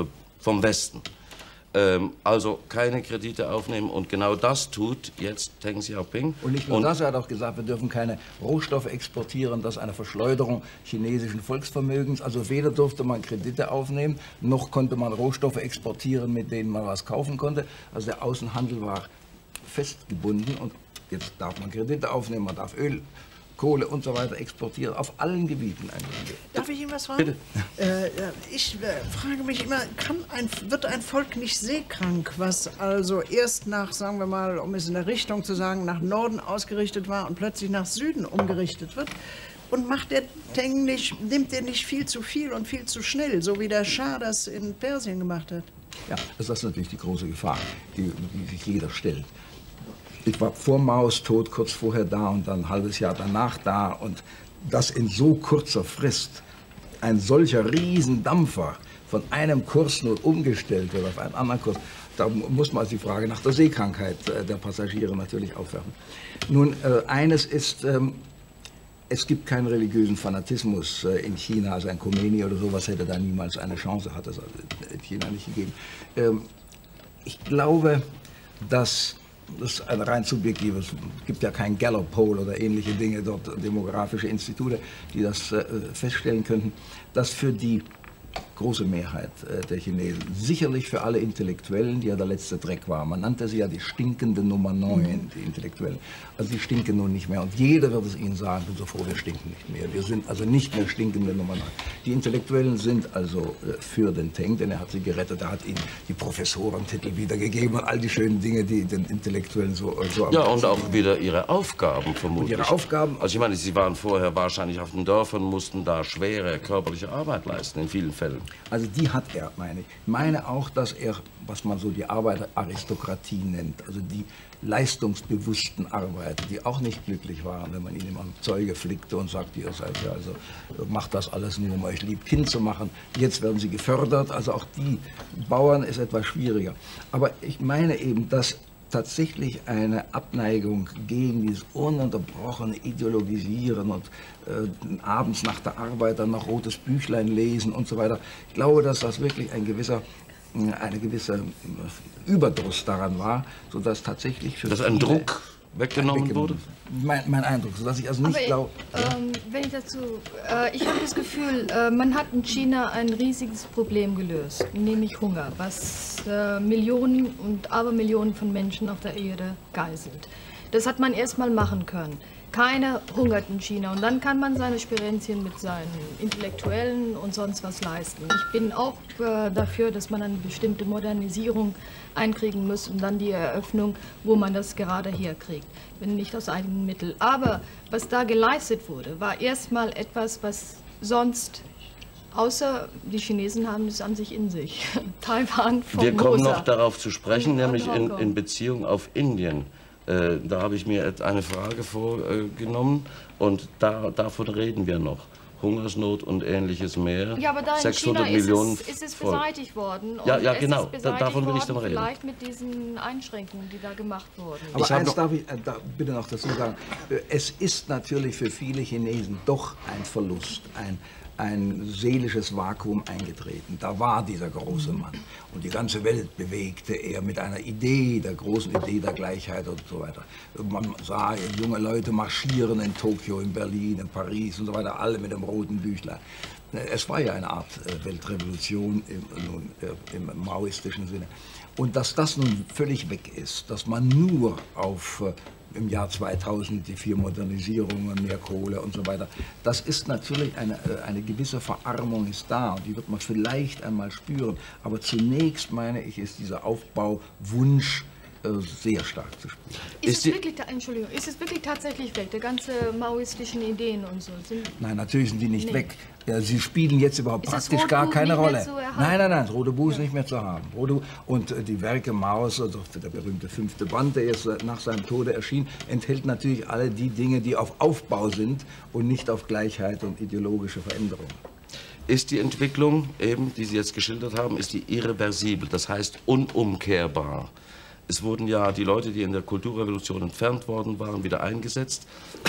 B: vom Westen. Ähm, also keine Kredite aufnehmen und genau das tut jetzt Deng Xiaoping.
E: Und nicht nur und das, er hat auch gesagt, wir dürfen keine Rohstoffe exportieren, das ist eine Verschleuderung chinesischen Volksvermögens. Also weder durfte man Kredite aufnehmen, noch konnte man Rohstoffe exportieren, mit denen man was kaufen konnte. Also der Außenhandel war festgebunden und jetzt darf man Kredite aufnehmen, man darf Öl, Kohle und so weiter exportieren, auf allen Gebieten eigentlich.
C: Darf ich Ihnen was fragen?
E: Bitte.
C: Äh, ich äh, frage mich immer, kann ein, wird ein Volk nicht seekrank, was also erst nach, sagen wir mal, um es in der Richtung zu sagen, nach Norden ausgerichtet war und plötzlich nach Süden umgerichtet wird? Und macht der Teng nicht, nimmt er nicht viel zu viel und viel zu schnell, so wie der Schah das in Persien gemacht hat?
E: Ja, das ist natürlich die große Gefahr, die, die sich jeder stellt. Ich war vor Maos Tod kurz vorher da und dann ein halbes Jahr danach da und dass in so kurzer Frist ein solcher Riesendampfer von einem Kurs nur umgestellt wird auf einen anderen Kurs, da muss man also die Frage nach der Seekrankheit der Passagiere natürlich aufwerfen. Nun, äh, eines ist, ähm, es gibt keinen religiösen Fanatismus äh, in China, also ein Khomeini oder sowas hätte da niemals eine Chance, hat es also in China nicht gegeben. Ähm, ich glaube, dass das ist ein rein subjektives, es gibt ja kein Gallup-Poll oder ähnliche Dinge, dort demografische Institute, die das äh, feststellen könnten, dass für die große Mehrheit äh, der Chinesen. Sicherlich für alle Intellektuellen, die ja der letzte Dreck waren. Man nannte sie ja die stinkende Nummer neun, mhm. die Intellektuellen. Also die stinken nun nicht mehr. Und jeder wird es ihnen sagen, du so froh, wir stinken nicht mehr. Wir sind also nicht mehr stinkende Nummer neun. Die Intellektuellen sind also äh, für den Teng, denn er hat sie gerettet. Er hat ihnen die Professorentitel wiedergegeben und all die schönen Dinge, die den Intellektuellen so, so am
B: Ja, und auch wieder ihre Aufgaben vermutlich.
E: Und ihre Aufgaben?
B: Also ich meine, sie waren vorher wahrscheinlich auf den Dörfern, mussten da schwere körperliche Arbeit leisten, in vielen Fällen.
E: Also die hat er, meine ich. Ich meine auch, dass er, was man so die Arbeiteraristokratie nennt, also die leistungsbewussten Arbeiter, die auch nicht glücklich waren, wenn man ihnen am Zeuge flickte und sagte, ihr seid ja, also macht das alles nur, um euch lieb Kind zu machen. Jetzt werden sie gefördert, also auch die Bauern ist etwas schwieriger. Aber ich meine eben, dass tatsächlich eine Abneigung gegen dieses ununterbrochene Ideologisieren und äh, abends nach der Arbeit dann noch rotes Büchlein lesen und so weiter. Ich glaube, dass das wirklich ein gewisser, eine gewisse Überdruss daran war, sodass tatsächlich für
B: dass ein Druck weggenommen, weggenommen wurde?
E: Mein, mein Eindruck, sodass ich also nicht glaube...
D: Ähm, wenn ich dazu... Äh, ich habe das Gefühl, äh, man hat in China ein riesiges Problem gelöst, nämlich Hunger, was äh, Millionen und Abermillionen von Menschen auf der Erde geißelt. Das hat man erst mal machen können. Keiner hungert in China und dann kann man seine Sperenzien mit seinen Intellektuellen und sonst was leisten. Ich bin auch äh, dafür, dass man eine bestimmte Modernisierung einkriegen muss und dann die Eröffnung, wo man das gerade herkriegt. Ich bin nicht aus eigenen Mitteln. Aber was da geleistet wurde, war erstmal etwas, was sonst, außer die Chinesen haben es an sich in sich. Taiwan, Formosa.
B: Wir kommen noch darauf zu sprechen, nämlich in, in Beziehung auf Indien. Äh, da habe ich mir eine Frage vorgenommen und da, davon reden wir noch. Hungersnot und ähnliches mehr.
D: Ja, aber da in China ist es, ist es beseitigt worden. Und
B: ja, ja,
D: es
B: genau.
D: Ist
B: Da, davon will ich dann reden.
D: Vielleicht mit diesen Einschränkungen, die da gemacht wurden.
E: Aber
B: ich
E: eins darf ich äh, da bitte noch dazu sagen. Es ist natürlich für viele Chinesen doch ein Verlust, ein, ein seelisches Vakuum eingetreten. Da war dieser große Mann. Und die ganze Welt bewegte er mit einer Idee, der großen Idee der Gleichheit und so weiter. Man sah junge Leute marschieren in Tokio, in Berlin, in Paris und so weiter, alle mit dem roten Büchlein. Es war ja eine Art Weltrevolution im, nun, im maoistischen Sinne. Und dass das nun völlig weg ist, dass man nur auf im Jahr zweitausend die vier Modernisierungen, mehr Kohle und so weiter. Das ist natürlich eine, eine gewisse Verarmung ist da und die wird man vielleicht einmal spüren. Aber zunächst, meine ich, ist dieser Aufbauwunsch sehr stark zu spüren.
D: Ist, ist, es wirklich, Entschuldigung, ist es wirklich tatsächlich weg, die ganze maoistischen Ideen und so? Sind
E: nein, natürlich sind die nicht nee. weg. Ja, sie spielen jetzt überhaupt
D: ist
E: praktisch gar keine Rolle. Nein, nein, nein, das Rote Buch ist
D: ja.
E: nicht mehr zu haben. Rote, und äh, die Werke Maos, also der berühmte fünfte Band, der jetzt nach seinem Tode erschien, enthält natürlich alle die Dinge, die auf Aufbau sind und nicht auf Gleichheit und ideologische Veränderung.
B: Ist die Entwicklung, eben, die Sie jetzt geschildert haben, ist die irreversibel, das heißt unumkehrbar. Es wurden ja die Leute, die in der Kulturrevolution entfernt worden waren, wieder eingesetzt.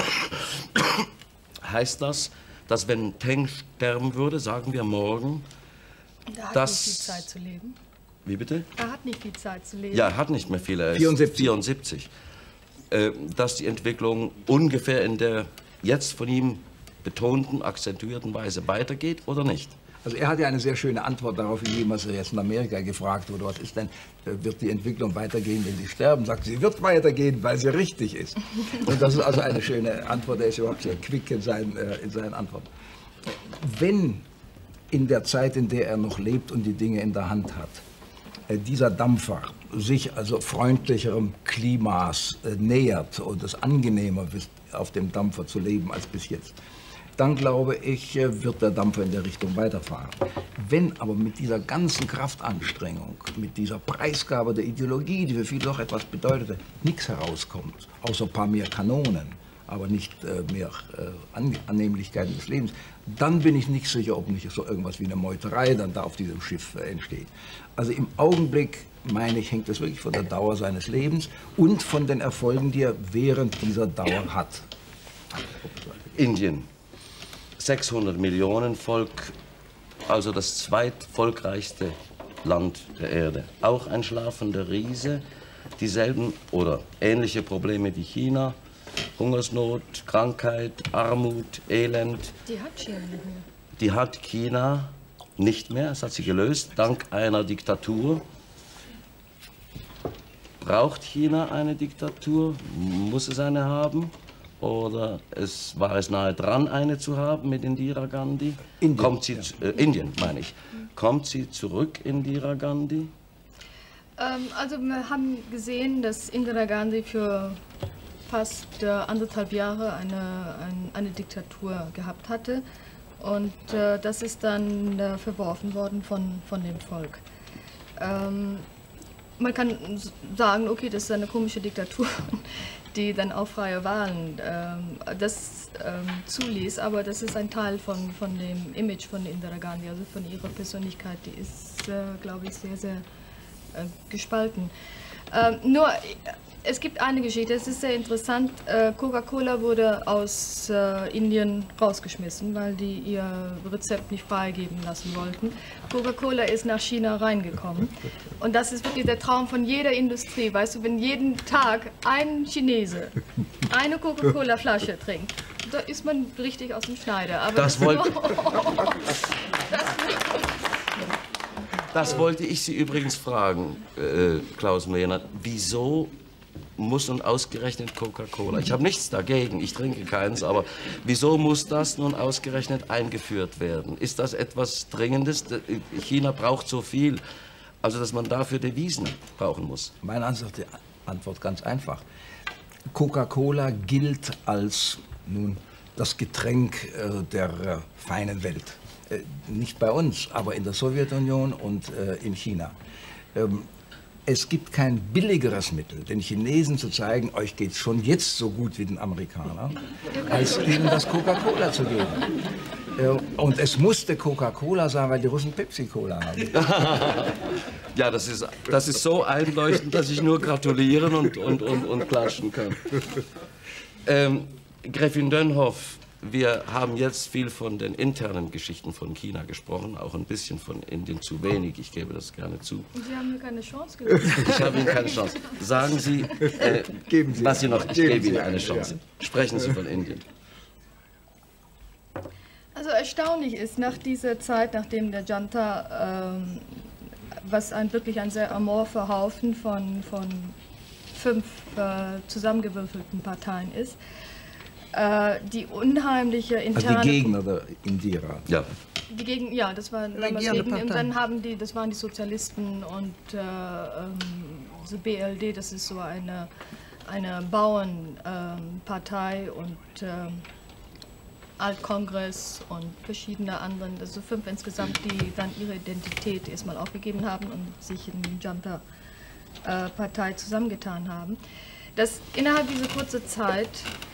B: Heißt das, dass wenn Teng sterben würde, sagen wir morgen,
D: er hat
B: dass...
D: nicht viel Zeit zu leben.
B: Wie bitte?
D: Er hat nicht viel Zeit zu leben.
B: Ja, er hat nicht mehr viel, er ist
E: vierundsiebzig.
B: vierundsiebzig. Äh, dass die Entwicklung ungefähr in der jetzt von ihm betonten, akzentuierten Weise weitergeht oder nicht?
E: Also er hat ja eine sehr schöne Antwort darauf gegeben, als er jetzt in Amerika gefragt wurde, was ist denn, wird die Entwicklung weitergehen, wenn Sie sterben? Sagt, sie wird weitergehen, weil sie richtig ist. Und das ist also eine schöne Antwort, er ist überhaupt sehr quick in seinen, in seinen Antworten. Wenn in der Zeit, in der er noch lebt und die Dinge in der Hand hat, dieser Dampfer sich also freundlicherem Klimas nähert und es angenehmer ist, auf dem Dampfer zu leben als bis jetzt, dann glaube ich, wird der Dampfer in der Richtung weiterfahren. Wenn aber mit dieser ganzen Kraftanstrengung, mit dieser Preisgabe der Ideologie, die für viele doch etwas bedeutete, nichts herauskommt, außer ein paar mehr Kanonen, aber nicht äh, mehr äh, Annehmlichkeiten des Lebens, dann bin ich nicht sicher, ob nicht so irgendwas wie eine Meuterei dann da auf diesem Schiff äh, entsteht. Also im Augenblick, meine ich, hängt das wirklich von der Dauer seines Lebens und von den Erfolgen, die er während dieser Dauer hat.
B: Indien. sechshundert Millionen Volk, also das zweitvolkreichste Land der Erde. Auch ein schlafender Riese, dieselben oder ähnliche Probleme wie China, Hungersnot, Krankheit, Armut, Elend.
D: Die hat China nicht mehr.
B: Die hat China nicht mehr. Es hat sie gelöst, dank einer Diktatur. Braucht China eine Diktatur? Muss es eine haben? Oder es, war es nahe dran, eine zu haben mit Indira Gandhi? Indien, Kommt sie, ja. äh, Indien meine ich. Kommt sie zurück, Indira Gandhi?
D: Ähm, also wir haben gesehen, dass Indira Gandhi für fast äh, anderthalb Jahre eine, ein, eine Diktatur gehabt hatte. Und äh, das ist dann äh, verworfen worden von, von dem Volk. Ähm, man kann sagen, okay, das ist eine komische Diktatur, die dann auch freie Wahlen ähm, das ähm, zuließ, aber das ist ein Teil von, von dem Image von Indira Gandhi, also von ihrer Persönlichkeit, die ist, äh, glaube ich, sehr, sehr äh, gespalten. Ähm, nur, es gibt eine Geschichte, es ist sehr interessant, äh, Coca-Cola wurde aus äh, Indien rausgeschmissen, weil die ihr Rezept nicht freigeben lassen wollten. Coca-Cola ist nach China reingekommen und das ist wirklich der Traum von jeder Industrie, weißt du, wenn jeden Tag ein Chinese eine Coca-Cola-Flasche trinkt, da ist man richtig aus dem Schneider. Aber
B: das,
D: das,
B: wollte,
D: das,
B: das wollte ich Sie übrigens fragen, äh, Klaus Mehnert, wieso muss nun ausgerechnet Coca-Cola? Ich habe nichts dagegen, ich trinke keins, aber wieso muss das nun ausgerechnet eingeführt werden? Ist das etwas Dringendes? China braucht so viel, also dass man dafür Devisen brauchen muss.
E: Meine Antwort ganz einfach. Coca-Cola gilt als nun das Getränk äh, der äh, feinen Welt. Äh, nicht bei uns, aber in der Sowjetunion und äh, in China. Ähm, Es gibt kein billigeres Mittel, den Chinesen zu zeigen, euch geht es schon jetzt so gut wie den Amerikanern, als ihnen das Coca-Cola zu geben. Und es musste Coca-Cola sein, weil die Russen Pepsi-Cola haben.
B: Ja, das ist, das ist so einleuchtend, dass ich nur gratulieren und, und, und, und klatschen kann. Ähm, Gräfin Dönhoff, wir haben jetzt viel von den internen Geschichten von China gesprochen, auch ein bisschen von Indien, zu wenig, ich gebe das gerne zu.
D: Sie haben mir keine Chance gegeben.
B: Ich habe Ihnen keine Chance. Sagen Sie, äh,
E: Geben Sie.
B: was Sie noch, ich
E: Geben
B: gebe
E: Sie
B: Ihnen eine
E: eine,
B: Chance.
E: ja.
B: Sprechen Sie von Indien.
D: Also erstaunlich ist, nach dieser Zeit, nachdem der Junta, ähm, was ein wirklich ein sehr amorpher Haufen von, von fünf äh, zusammengewürfelten Parteien ist, äh, die unheimliche interne...
E: Also die Gegner der Indira.
B: Ja.
D: Die Gegen, ja, das waren damals Gegen, und dann haben die, das waren die Sozialisten und äh, ähm, so B L D, das ist so eine, eine Bauernpartei ähm, und ähm, Altkongress und verschiedene anderen, also fünf insgesamt, die dann ihre Identität erstmal aufgegeben haben und sich in die Junta-Partei zusammengetan haben. Das innerhalb dieser kurzen Zeit,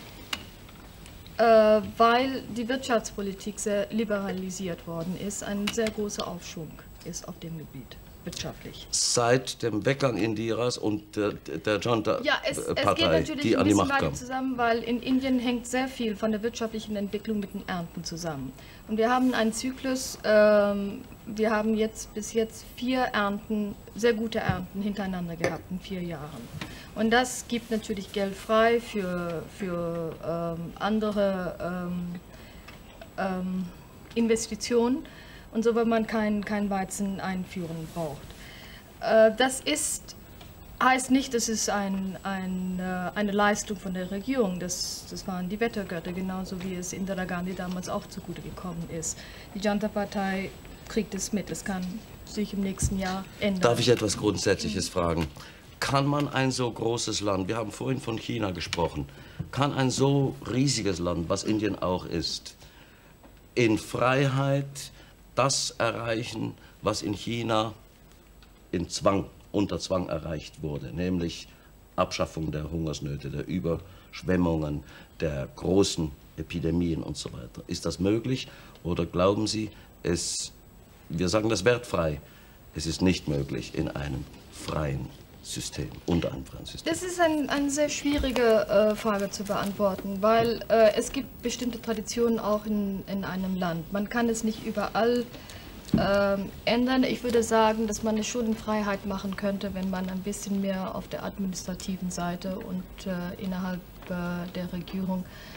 D: äh, weil die Wirtschaftspolitik sehr liberalisiert worden ist, ein sehr großer Aufschwung ist auf dem Gebiet. Wirtschaftlich.
B: Seit dem Weggang Indiras und der, der Junta-Partei,
D: ja, es, es geht natürlich
B: die
D: ein
B: an die
D: bisschen
B: Macht
D: weiter
B: kam.
D: zusammen, weil in Indien hängt sehr viel von der wirtschaftlichen Entwicklung mit den Ernten zusammen. Und wir haben einen Zyklus, ähm, wir haben jetzt bis jetzt vier Ernten, sehr gute Ernten hintereinander gehabt in vier Jahren. Und das gibt natürlich Geld frei für, für ähm, andere ähm, ähm, Investitionen. Und so, weil man kein, kein Weizen einführen braucht. Äh, das ist, heißt nicht, dass es ein, ein, äh, eine Leistung von der Regierung, das, das waren die Wettergötter, genauso wie es Indira Gandhi damals auch zugute gekommen ist. Die Junta-Partei kriegt es mit, es kann sich im nächsten Jahr ändern.
B: Darf ich etwas Grundsätzliches fragen? Kann man ein so großes Land, wir haben vorhin von China gesprochen, kann ein so riesiges Land, was Indien auch ist, in Freiheit das erreichen, was in China in Zwang, unter Zwang erreicht wurde, nämlich Abschaffung der Hungersnöte, der Überschwemmungen, der großen Epidemien und so weiter. Ist das möglich oder glauben Sie, es, wir sagen das wertfrei, es ist nicht möglich in einem freien System, unter einem freien System?
D: Das ist ein, eine sehr schwierige äh, Frage zu beantworten, weil äh, es gibt bestimmte Traditionen auch in, in einem Land. Man kann es nicht überall äh, ändern. Ich würde sagen, dass man es schon in Freiheit machen könnte, wenn man ein bisschen mehr auf der administrativen Seite und äh, innerhalb äh, der Regierung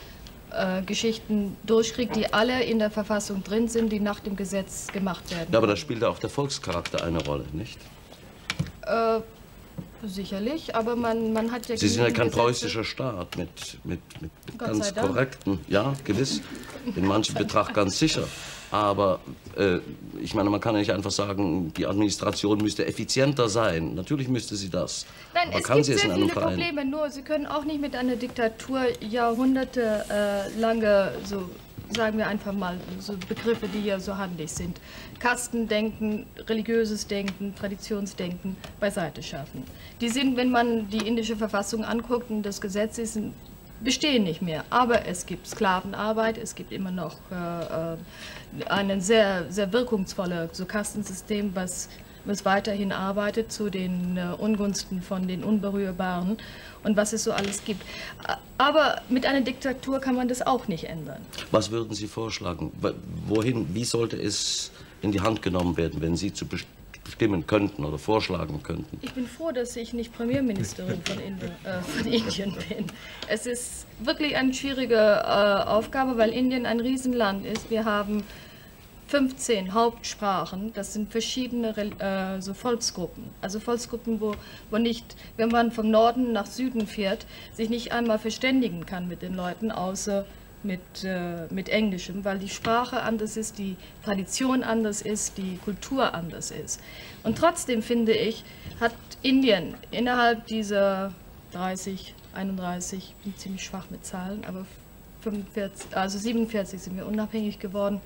D: äh, Geschichten durchkriegt, die alle in der Verfassung drin sind, die nach dem Gesetz gemacht werden.
B: Ja, aber da spielt auch der Volkscharakter eine Rolle, nicht?
D: Äh, sicherlich, aber man, man hat ja...
B: Sie sind ja kein
D: Gesetze.
B: preußischer Staat mit, mit, mit, mit
D: Gott
B: ganz
D: sei Dank.
B: korrekten, ja, gewiss, in manchen Betracht ganz sicher. Aber äh, ich meine, man kann ja nicht einfach sagen, die Administration müsste effizienter sein. Natürlich müsste sie das.
D: Nein,
B: aber
D: es
B: kann
D: gibt
B: sie es
D: sehr
B: in einem
D: viele
B: Verein?
D: Probleme, nur Sie können auch nicht mit einer Diktatur jahrhundertelange, äh, so sagen wir einfach mal, so Begriffe, die ja so handlich sind, Kastendenken, religiöses Denken, Traditionsdenken beiseite schaffen. Die sind, wenn man die indische Verfassung anguckt und das Gesetz ist, bestehen nicht mehr. Aber es gibt Sklavenarbeit, es gibt immer noch äh, ein sehr, sehr wirkungsvolles so Kastensystem, was, was weiterhin arbeitet zu den äh, Ungunsten von den Unberührbaren und was es so alles gibt. Aber mit einer Diktatur kann man das auch nicht ändern.
B: Was würden Sie vorschlagen? Wohin, wie sollte es in die Hand genommen werden, wenn Sie zu bestimmen könnten oder vorschlagen könnten?
D: Ich bin froh, dass ich nicht Premierministerin von, Indien, äh, von Indien bin. Es ist wirklich eine schwierige äh, Aufgabe, weil Indien ein Riesenland ist. Wir haben fünfzehn Hauptsprachen, das sind verschiedene äh, so Volksgruppen. Also Volksgruppen, wo, wo nicht, wenn man vom Norden nach Süden fährt, sich nicht einmal verständigen kann mit den Leuten, außer mit, äh, mit Englischem, weil die Sprache anders ist, die Tradition anders ist, die Kultur anders ist. Und trotzdem finde ich, hat Indien innerhalb dieser dreißig, einunddreißig, ich bin ziemlich schwach mit Zahlen, aber fünfundvierzig, also siebenundvierzig sind wir unabhängig geworden,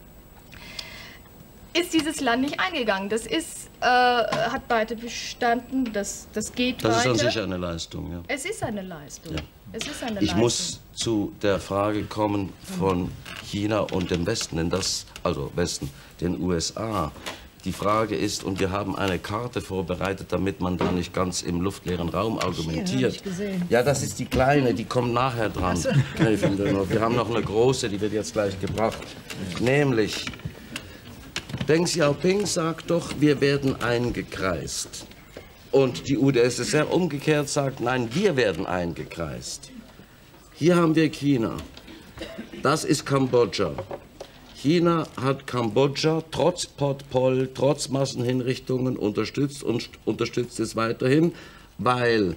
D: ist dieses Land nicht eingegangen. Das ist, äh, hat weiter bestanden, das, das geht
B: das
D: weiter.
B: Das ist an sich eine Leistung, ja.
D: Es ist eine Leistung.
B: Ja.
D: Es ist eine
B: ich
D: Leistung.
B: muss zu der Frage kommen von China und dem Westen, denn das, also Westen, den U S A. Die Frage ist, und wir haben eine Karte vorbereitet, damit man da nicht ganz im luftleeren Raum argumentiert. Ja, das ist die kleine, die kommt nachher dran. So. Wir haben noch eine große, die wird jetzt gleich gebracht. Nämlich, Deng Xiaoping sagt doch, wir werden eingekreist. Und die U d S S R umgekehrt sagt, nein, wir werden eingekreist. Hier haben wir China. Das ist Kambodscha. China hat Kambodscha trotz Pol Pot, trotz Massenhinrichtungen unterstützt und unterstützt es weiterhin, weil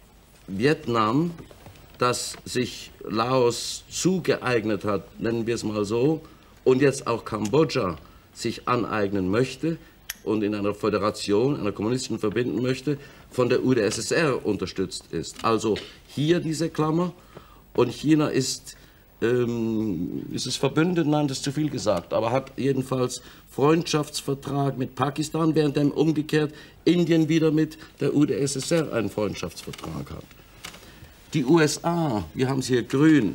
B: Vietnam, das sich Laos zugeeignet hat, nennen wir es mal so, und jetzt auch Kambodscha sich aneignen möchte und in einer Föderation, einer kommunistischen verbinden möchte, von der U d S S R unterstützt ist. Also hier diese Klammer und China ist, ähm, ist es verbündet, nein, das ist zu viel gesagt, aber hat jedenfalls Freundschaftsvertrag mit Pakistan, während dann umgekehrt Indien wieder mit der U d S S R einen Freundschaftsvertrag hat. Die U S A, wir haben es hier grün,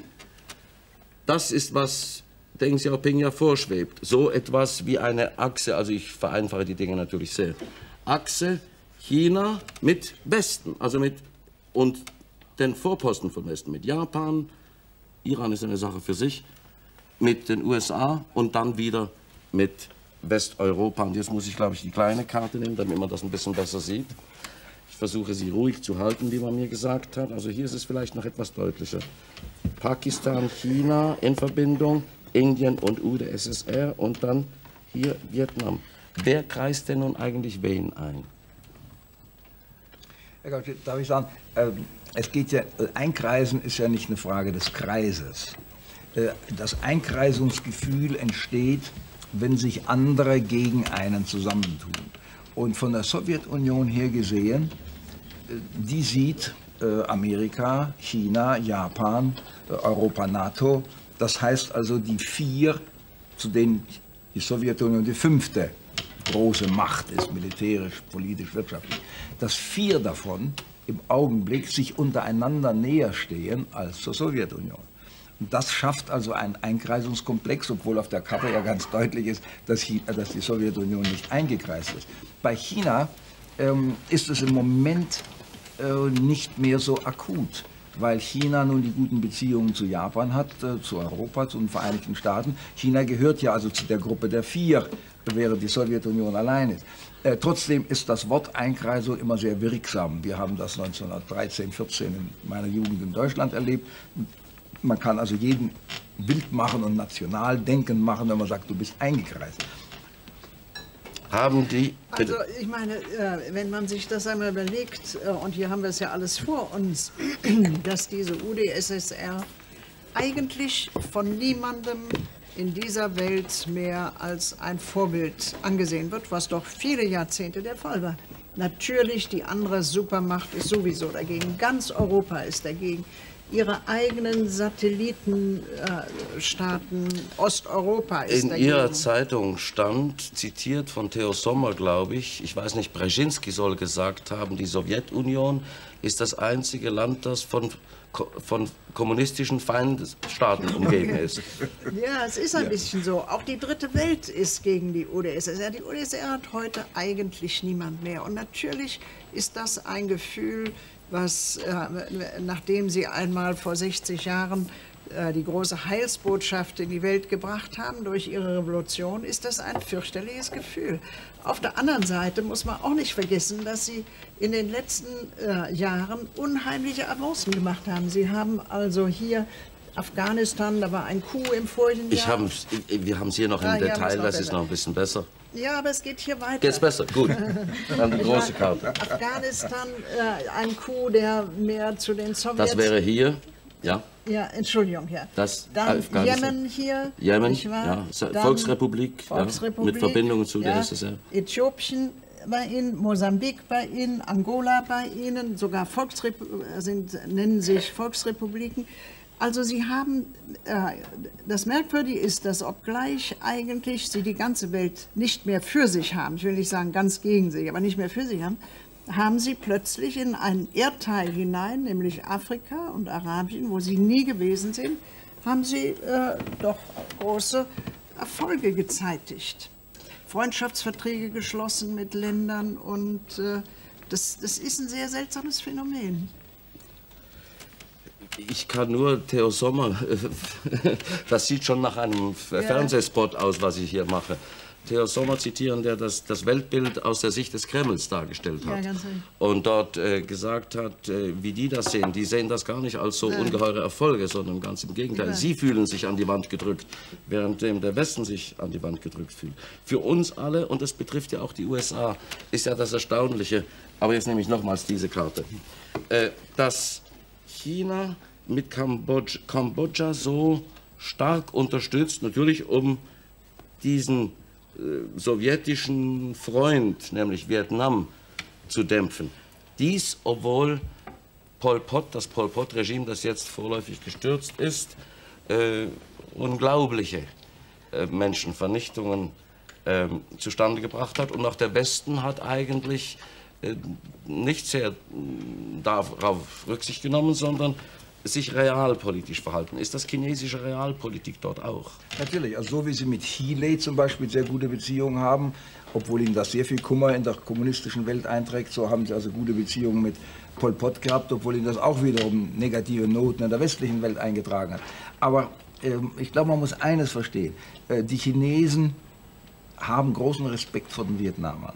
B: das ist was Deng Xiaoping ja vorschwebt. So etwas wie eine Achse, also ich vereinfache die Dinge natürlich sehr. Achse China mit Westen, also mit und den Vorposten von Westen, mit Japan, Iran ist eine Sache für sich, mit den U S A und dann wieder mit Westeuropa. Und jetzt muss ich, glaube ich, die kleine Karte nehmen, damit man das ein bisschen besser sieht. Ich versuche sie ruhig zu halten, wie man mir gesagt hat. Also hier ist es vielleicht noch etwas deutlicher. Pakistan, China in Verbindung, Indien und U d S S R und dann hier Vietnam. Wer kreist denn nun eigentlich wen ein?
E: Herr Gauci, darf ich sagen, äh, es geht ja, Einkreisen ist ja nicht eine Frage des Kreises. Äh, das Einkreisungsgefühl entsteht, wenn sich andere gegen einen zusammentun. Und von der Sowjetunion her gesehen, äh, die sieht äh, Amerika, China, Japan, äh, Europa, NATO. Das heißt also die vier, zu denen die Sowjetunion die fünfte große Macht ist, militärisch, politisch, wirtschaftlich, dass vier davon im Augenblick sich untereinander näher stehen als zur Sowjetunion. Und das schafft also einen Einkreisungskomplex, obwohl auf der Karte ja ganz deutlich ist, dass, China, dass die Sowjetunion nicht eingekreist ist. Bei China ähm, ist es im Moment äh, nicht mehr so akut, weil China nun die guten Beziehungen zu Japan hat, äh, zu Europa, zu den Vereinigten Staaten. China gehört ja also zu der Gruppe der vier, während die Sowjetunion allein ist. Äh, trotzdem ist das Wort Einkreisung immer sehr wirksam. Wir haben das neunzehnhundertdreizehn, vierzehn in meiner Jugend in Deutschland erlebt. Man kann also jeden wild machen und Nationaldenken machen, wenn man sagt, du bist eingekreist.
B: Haben die...
C: Also ich meine, wenn man sich das einmal überlegt, und hier haben wir es ja alles vor uns, dass diese U d S S R eigentlich von niemandem in dieser Welt mehr als ein Vorbild angesehen wird, was doch viele Jahrzehnte der Fall war. Natürlich, die andere Supermacht ist sowieso dagegen, ganz Europa ist dagegen. Ihre eigenen Satellitenstaaten, äh, Osteuropa ist
B: In
C: dagegen.
B: Ihrer Zeitung stand, zitiert von Theo Sommer, glaube ich, ich weiß nicht, Brzezinski soll gesagt haben, die Sowjetunion ist das einzige Land, das von, von kommunistischen Feindstaaten umgeben ist.
C: Ja, es ist ein
E: Ja.
C: bisschen so. Auch die dritte Welt ist gegen die U d S S R. Die U d S S R hat heute eigentlich niemand mehr. Und natürlich ist das ein Gefühl, was, äh, nachdem sie einmal vor sechzig Jahren äh, die große Heilsbotschaft in die Welt gebracht haben durch ihre Revolution, ist das ein fürchterliches Gefühl. Auf der anderen Seite muss man auch nicht vergessen, dass sie in den letzten äh, Jahren unheimliche Avancen gemacht haben. Sie haben also hier Afghanistan, da war ein Coup im vorigen
B: Ich
C: Jahr.
B: hab, wir haben es hier noch im
C: Ah, hier haben
B: Detail,
C: wir's noch
B: das ist
C: besser.
B: noch ein bisschen besser.
C: Ja, aber es geht hier weiter.
B: Geht's besser? Gut. Dann die große Karte.
C: Afghanistan, äh, ein Coup, der mehr zu den Sowjets...
B: Das wäre hier, ja,
C: Ja, Entschuldigung, ja.
B: Das
C: Dann
B: Afghanistan.
C: Jemen hier,
B: Jemen,
C: nicht wahr?
B: ja, Sa-
C: Dann
B: Volksrepublik, ja,
C: Volksrepublik,
B: mit Verbindungen zu der
C: ja,
B: S S R.
C: Äthiopien bei Ihnen, Mosambik bei Ihnen, Angola bei Ihnen, sogar Volksrep sind, nennen sich Volksrepubliken. Also Sie haben, äh, das Merkwürdige ist, dass obgleich eigentlich Sie die ganze Welt nicht mehr für sich haben, ich will nicht sagen ganz gegen sich, aber nicht mehr für sich haben, haben Sie plötzlich in einen Erdteil hinein, nämlich Afrika und Arabien, wo Sie nie gewesen sind, haben Sie äh, doch große Erfolge gezeitigt. Freundschaftsverträge geschlossen mit Ländern und äh, das, das ist ein sehr seltsames Phänomen.
B: Ich kann nur Theo Sommer, das sieht schon nach einem Fernsehspot aus, was ich hier mache. Theo Sommer zitieren, der das, das Weltbild aus der Sicht des Kremls dargestellt hat.
C: Ja, ganz richtig.
B: Und dort äh, gesagt hat, äh, wie die das sehen. Die sehen das gar nicht als so ungeheure Erfolge, sondern ganz im Gegenteil.
C: Ja.
B: Sie fühlen sich an die Wand gedrückt, währenddem der Westen sich an die Wand gedrückt fühlt. Für uns alle, und das betrifft ja auch die U S A, ist ja das Erstaunliche, aber jetzt nehme ich nochmals diese Karte, äh, dass China mit Kambodsch, Kambodscha so stark unterstützt, natürlich um diesen äh, sowjetischen Freund, nämlich Vietnam, zu dämpfen. Dies, obwohl Pol Pot, das Pol Pot-Regime, das jetzt vorläufig gestürzt ist, äh, unglaubliche äh, Menschenvernichtungen äh, zustande gebracht hat. Und auch der Westen hat eigentlich äh, nicht sehr äh, darauf Rücksicht genommen, sondern sich realpolitisch verhalten. Ist das chinesische Realpolitik dort auch?
E: Natürlich, also so wie Sie mit Chile zum Beispiel sehr gute Beziehungen haben, obwohl Ihnen das sehr viel Kummer in der kommunistischen Welt einträgt, so haben Sie also gute Beziehungen mit Pol Pot gehabt, obwohl Ihnen das auch wiederum negative Noten in der westlichen Welt eingetragen hat. Aber äh, ich glaube, man muss eines verstehen. Äh, die Chinesen haben großen Respekt vor den Vietnamern.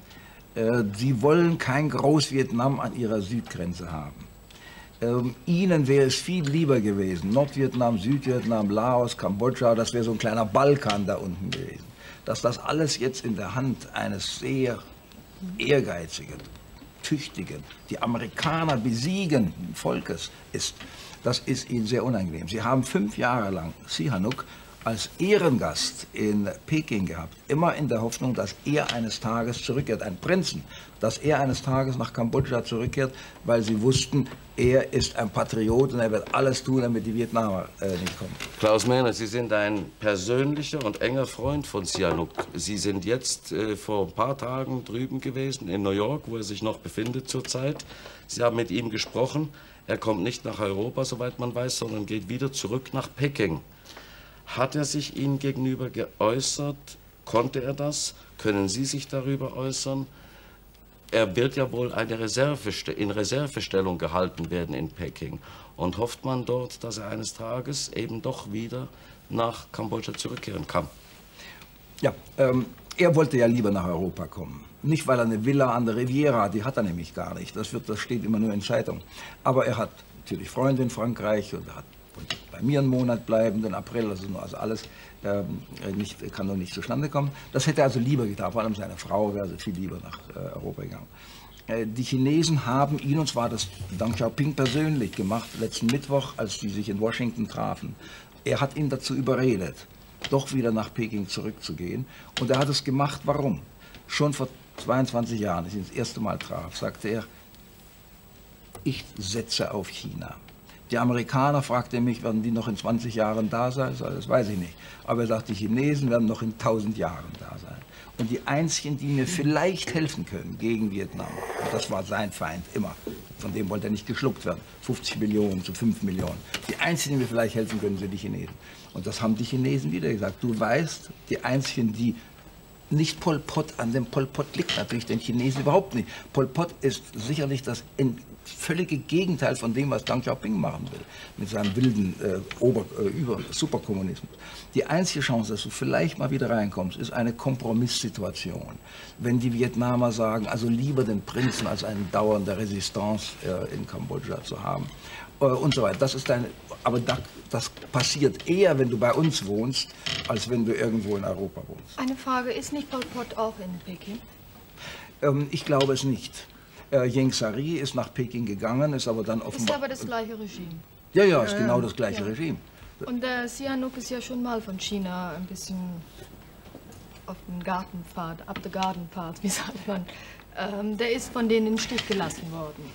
E: Äh, sie wollen kein Großvietnam an ihrer Südgrenze haben. Ähm, ihnen wäre es viel lieber gewesen, Nordvietnam, Südvietnam, Laos, Kambodscha, das wäre so ein kleiner Balkan da unten gewesen. Dass das alles jetzt in der Hand eines sehr ehrgeizigen, tüchtigen, die Amerikaner besiegen Volkes ist, das ist ihnen sehr unangenehm. Sie haben fünf Jahre lang Sihanouk als Ehrengast in Peking gehabt, immer in der Hoffnung, dass er eines Tages zurückkehrt, ein Prinzen, dass er eines Tages nach Kambodscha zurückkehrt, weil sie wussten, er ist ein Patriot und er wird alles tun, damit die Vietnamer äh, nicht kommen.
B: Klaus Mehner, Sie sind ein persönlicher und enger Freund von Sihanouk. Sie sind jetzt äh, vor ein paar Tagen drüben gewesen, in New York, wo er sich noch befindet zurzeit. Sie haben mit ihm gesprochen. Er kommt nicht nach Europa, soweit man weiß, sondern geht wieder zurück nach Peking. Hat er sich Ihnen gegenüber geäußert? Konnte er das? Können Sie sich darüber äußern? Er wird ja wohl eine Reserve, in Reservestellung gehalten werden in Peking. Und hofft man dort, dass er eines Tages eben doch wieder nach Kambodscha zurückkehren kann?
E: Ja, ähm, er wollte ja lieber nach Europa kommen. Nicht, weil er eine Villa an der Riviera hat, die hat er nämlich gar nicht. Das, wird, das steht immer nur in Zeitungen. Aber er hat natürlich Freunde in Frankreich und er hat wollte bei mir einen Monat bleiben, den April, also, also alles ähm, nicht, kann noch nicht zustande kommen. Das hätte er also lieber getan, vor allem seine Frau wäre also viel lieber nach äh, Europa gegangen. Äh, die Chinesen haben ihn, und zwar das Deng Xiaoping persönlich gemacht, letzten Mittwoch, als die sich in Washington trafen. Er hat ihn dazu überredet, doch wieder nach Peking zurückzugehen. Und er hat es gemacht, warum? Schon vor zweiundzwanzig Jahren, als ich ihn das erste Mal traf, sagte er, ich setze auf China. Die Amerikaner, fragte mich, werden die noch in zwanzig Jahren da sein? Das weiß ich nicht. Aber er sagt, die Chinesen werden noch in tausend Jahren da sein. Und die einzigen, die mir vielleicht helfen können gegen Vietnam, und das war sein Feind immer, von dem wollte er nicht geschluckt werden, fünfzig Millionen zu fünf Millionen. Die einzigen, die mir vielleicht helfen können, sind die Chinesen. Und das haben die Chinesen wieder gesagt. Du weißt, die einzigen, die nicht Pol Pot, an dem Pol Pot liegt natürlich den Chinesen überhaupt nicht. Pol Pot ist sicherlich das völlige Gegenteil von dem, was Deng Xiaoping machen will, mit seinem wilden äh, Ober, äh, Über Superkommunismus. Die einzige Chance, dass du vielleicht mal wieder reinkommst, ist eine Kompromisssituation. Wenn die Vietnamer sagen, also lieber den Prinzen als eine dauernde Resistance äh, in Kambodscha zu haben äh, und so weiter. Das ist deine, aber da, das passiert eher, wenn du bei uns wohnst, als wenn du irgendwo in Europa wohnst.
D: Eine Frage, ist nicht Pol Pot auch in Peking?
E: Ähm, ich glaube es nicht. Äh, Ieng Sary ist nach Peking gegangen, ist aber dann offenbar...
D: Ist aber das gleiche Regime.
E: Ja, ja, ist genau das gleiche
D: ja.
E: Regime.
D: Und der Sihanouk ist ja schon mal von China ein bisschen auf den Gartenpfad, up the garden path, wie sagt man. Ähm, der ist von denen im Stich gelassen worden.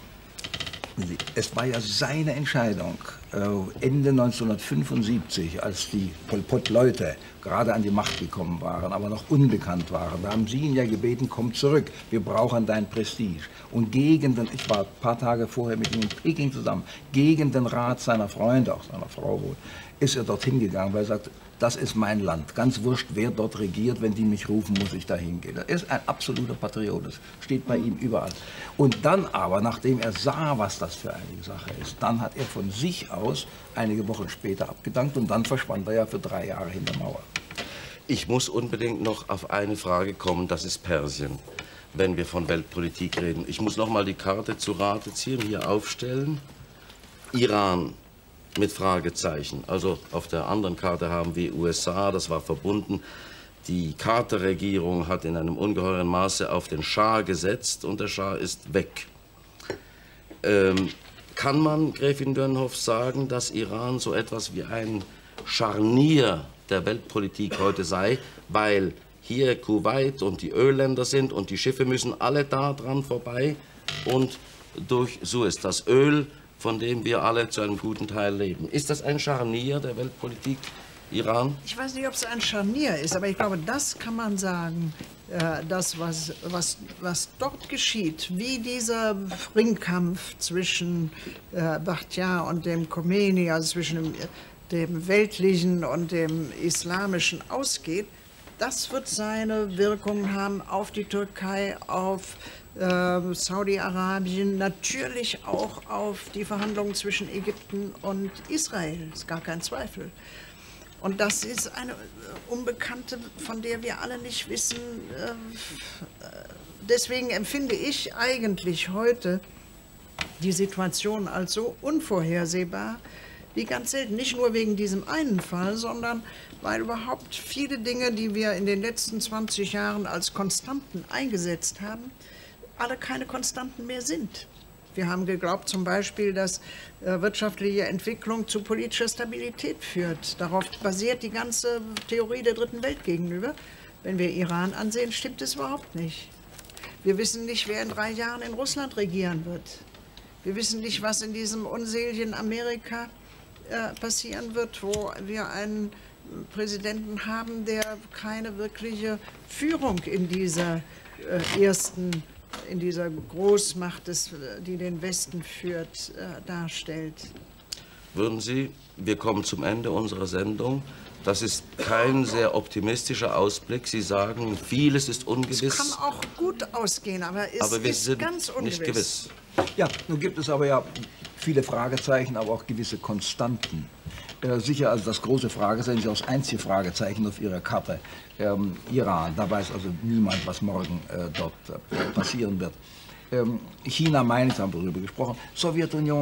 E: Es war ja seine Entscheidung, Ende neunzehnhundertfünfundsiebzig, als die Pol Pot-Leute gerade an die Macht gekommen waren, aber noch unbekannt waren. Da haben sie ihn ja gebeten, komm zurück, wir brauchen dein Prestige. Und gegen den, ich war ein paar Tage vorher mit ihm in Peking zusammen, gegen den Rat seiner Freunde, auch seiner Frau wohl, ist er dorthin gegangen, weil er sagt, das ist mein Land. Ganz wurscht, wer dort regiert, wenn die mich rufen, muss ich da hingehen. Er ist ein absoluter Patriot, das steht bei ihm überall. Und dann aber, nachdem er sah, was das für eine Sache ist, dann hat er von sich aus einige Wochen später abgedankt und dann verschwand er ja für drei Jahre hinter der Mauer.
B: Ich muss unbedingt noch auf eine Frage kommen, das ist Persien, wenn wir von Weltpolitik reden. Ich muss noch mal die Karte zu Rate ziehen, hier aufstellen. Iran. Mit Fragezeichen. Also auf der anderen Karte haben wir U S A, das war verbunden. Die Carter-Regierung hat in einem ungeheuren Maße auf den Schah gesetzt und der Schah ist weg. Ähm, kann man, Gräfin Dönhoff, sagen, dass Iran so etwas wie ein Scharnier der Weltpolitik heute sei, weil hier Kuwait und die Ölländer sind und die Schiffe müssen alle da dran vorbei und durch Suez das Öl, von dem wir alle zu einem guten Teil leben. Ist das ein Scharnier der Weltpolitik, Iran?
C: Ich weiß nicht, ob es ein Scharnier ist, aber ich glaube, das kann man sagen, äh, das, was, was, was dort geschieht, wie dieser Ringkampf zwischen äh, Bakhtiar und dem Khomeini, also zwischen dem, dem weltlichen und dem islamischen ausgeht, das wird seine Wirkung haben auf die Türkei, auf äh, Saudi-Arabien, natürlich auch auf die Verhandlungen zwischen Ägypten und Israel, ist gar kein Zweifel. Und das ist eine Unbekannte, von der wir alle nicht wissen. Äh, deswegen empfinde ich eigentlich heute die Situation als so unvorhersehbar, wie ganz selten, nicht nur wegen diesem einen Fall, sondern weil überhaupt viele Dinge, die wir in den letzten zwanzig Jahren als Konstanten eingesetzt haben, alle keine Konstanten mehr sind. Wir haben geglaubt zum Beispiel, dass äh, wirtschaftliche Entwicklung zu politischer Stabilität führt. Darauf basiert die ganze Theorie der Dritten Welt gegenüber. Wenn wir Iran ansehen, stimmt es überhaupt nicht. Wir wissen nicht, wer in drei Jahren in Russland regieren wird. Wir wissen nicht, was in diesem unseligen Amerika äh, passieren wird, wo wir einen Präsidenten haben, der keine wirkliche Führung in dieser äh, ersten, in dieser Großmacht, des, die den Westen führt, äh, darstellt.
B: Würden Sie, wir kommen zum Ende unserer Sendung, das ist kein sehr optimistischer Ausblick. Sie sagen, vieles ist ungewiss.
C: Es kann auch gut ausgehen, aber es
B: aber wir
C: ist
B: sind
C: ganz ungewiss.
B: Nicht gewiss.
E: Ja, nun gibt es aber ja viele Fragezeichen, aber auch gewisse Konstanten. Äh, sicher, also das große Fragezeichen ist das einzige Fragezeichen auf Ihrer Karte. Ähm, Iran, da weiß also niemand, was morgen äh, dort äh, passieren wird. Ähm, China, meines haben wir darüber gesprochen. Sowjetunion,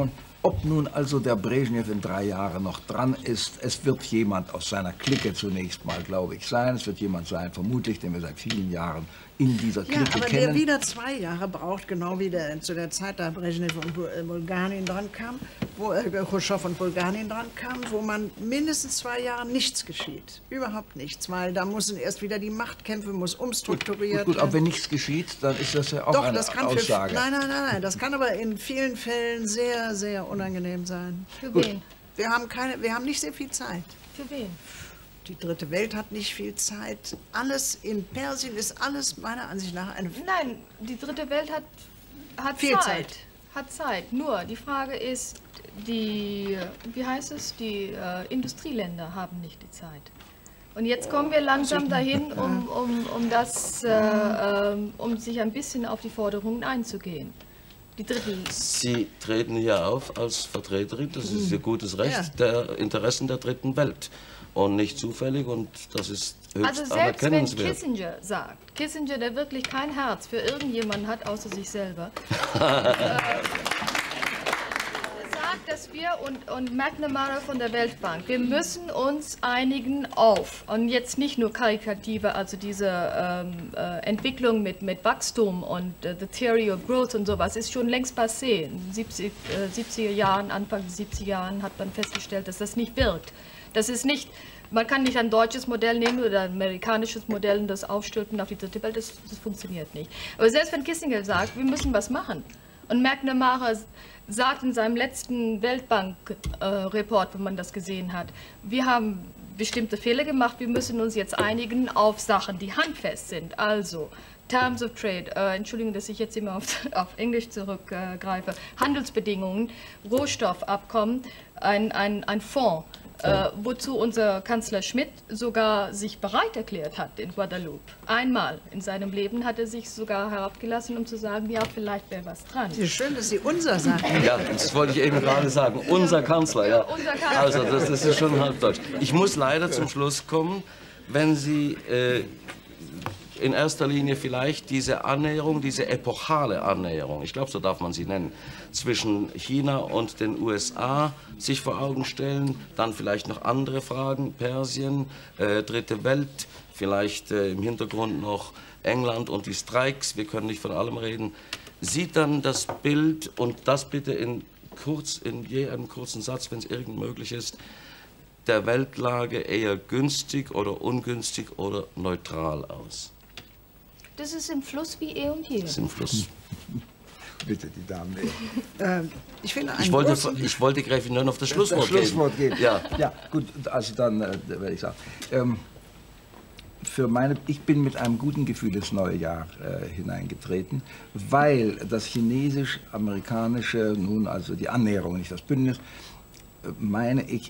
E: Ob nun also der Brezhnev in drei Jahren noch dran ist, es wird jemand aus seiner Clique zunächst mal, glaube ich, sein. Es wird jemand sein, vermutlich, den wir seit vielen Jahren in dieser Clique
C: ja, aber
E: kennen.
C: der wieder zwei Jahre braucht, genau wie der, zu der Zeit, da Brezhnev und Bulgarien dran kam, wo äh, Khrushchev und Bulgarien dran kam, wo man mindestens zwei Jahre nichts geschieht. Überhaupt nichts, weil da müssen erst wieder die Machtkämpfe, muss umstrukturiert
E: Gut, gut, gut, aber wenn nichts geschieht, dann ist das ja auch
C: Doch,
E: eine
C: das kann
E: Aussage.
C: Für, nein, nein, nein, nein, das kann aber in vielen Fällen sehr, sehr unangenehm sein.
D: Für
C: Gut.
D: wen?
C: Wir haben, keine, wir haben nicht sehr viel Zeit.
D: Für wen?
C: Die dritte Welt hat nicht viel Zeit. Alles in Persien ist alles meiner Ansicht nach eine...
D: Nein, die dritte Welt hat, hat
C: Viel
D: Zeit.
C: Zeit.
D: Hat Zeit. Nur die Frage ist, die, wie heißt es, die äh, Industrieländer haben nicht die Zeit. Und jetzt kommen wir langsam dahin, um, um, um, das, äh, äh, um sich ein bisschen auf die Forderungen einzugehen. Die dritte.
B: Sie treten hier auf als Vertreterin, das ist Ihr gutes Recht,
C: Ja.
B: der Interessen der dritten Welt. Und nicht zufällig, und das ist höchst
D: Also selbst wenn
B: anerkennenswert.
D: Kissinger sagt, Kissinger, der wirklich kein Herz für irgendjemanden hat, außer sich selber, äh, sagt, dass wir und, und McNamara von der Weltbank, wir müssen uns einigen auf, und jetzt nicht nur karikative, also diese ähm, äh, Entwicklung mit, mit Wachstum und äh, the Theory of Growth und sowas ist schon längst passé. In den siebzig, äh, siebziger Jahren, Anfang der siebziger Jahren hat man festgestellt, dass das nicht wirkt. Das ist nicht, man kann nicht ein deutsches Modell nehmen oder ein amerikanisches Modell und das aufstülpen auf die dritte Welt, das, das funktioniert nicht. Aber selbst wenn Kissinger sagt, wir müssen was machen, und McNamara sagt in seinem letzten Weltbank-Report, wenn man das gesehen hat, wir haben bestimmte Fehler gemacht, wir müssen uns jetzt einigen auf Sachen, die handfest sind. Also Terms of Trade, äh, Entschuldigung, dass ich jetzt immer auf, auf Englisch zurückgreife, äh, Handelsbedingungen, Rohstoffabkommen, ein, ein, ein Fonds, äh, wozu unser Kanzler Schmidt sogar sich bereit erklärt hat in Guadeloupe. Einmal in seinem Leben hat er sich sogar herabgelassen, um zu sagen, ja, vielleicht wäre was dran.
C: Es ist schön, dass Sie unser sagen.
B: Ja, das wollte ich eben gerade sagen. Unser Kanzler, ja.
D: Unser Kanzler.
B: Also, das, das ist schon halb deutsch. Ich muss leider zum Schluss kommen, wenn Sie äh, in erster Linie vielleicht diese Annäherung, diese epochale Annäherung, ich glaube, so darf man sie nennen, zwischen China und den U S A sich vor Augen stellen, dann vielleicht noch andere Fragen, Persien, äh, Dritte Welt, vielleicht äh, im Hintergrund noch England und die Streiks, wir können nicht von allem reden, sieht dann das Bild, und das bitte in, kurz, in je einem kurzen Satz, wenn es irgend möglich ist, der Weltlage eher günstig oder ungünstig oder neutral aus?
D: Das ist im Fluss wie eh und je.
B: Das ist im Fluss.
E: Bitte, die Damen.
C: Äh, ich finde
B: Ich
C: einen
B: wollte,
C: großen-
B: ich wollte Gräfin Dönhoff das
E: Das
B: Schlusswort,
E: Schlusswort
B: geben.
E: geben.
B: Ja.
E: Ja, gut, also dann äh, werde ich sagen. Ähm, für meine, ich bin mit einem guten Gefühl ins neue Jahr äh, hineingetreten, weil das chinesisch-amerikanische, nun also die Annäherung, nicht das Bündnis, äh, meine ich,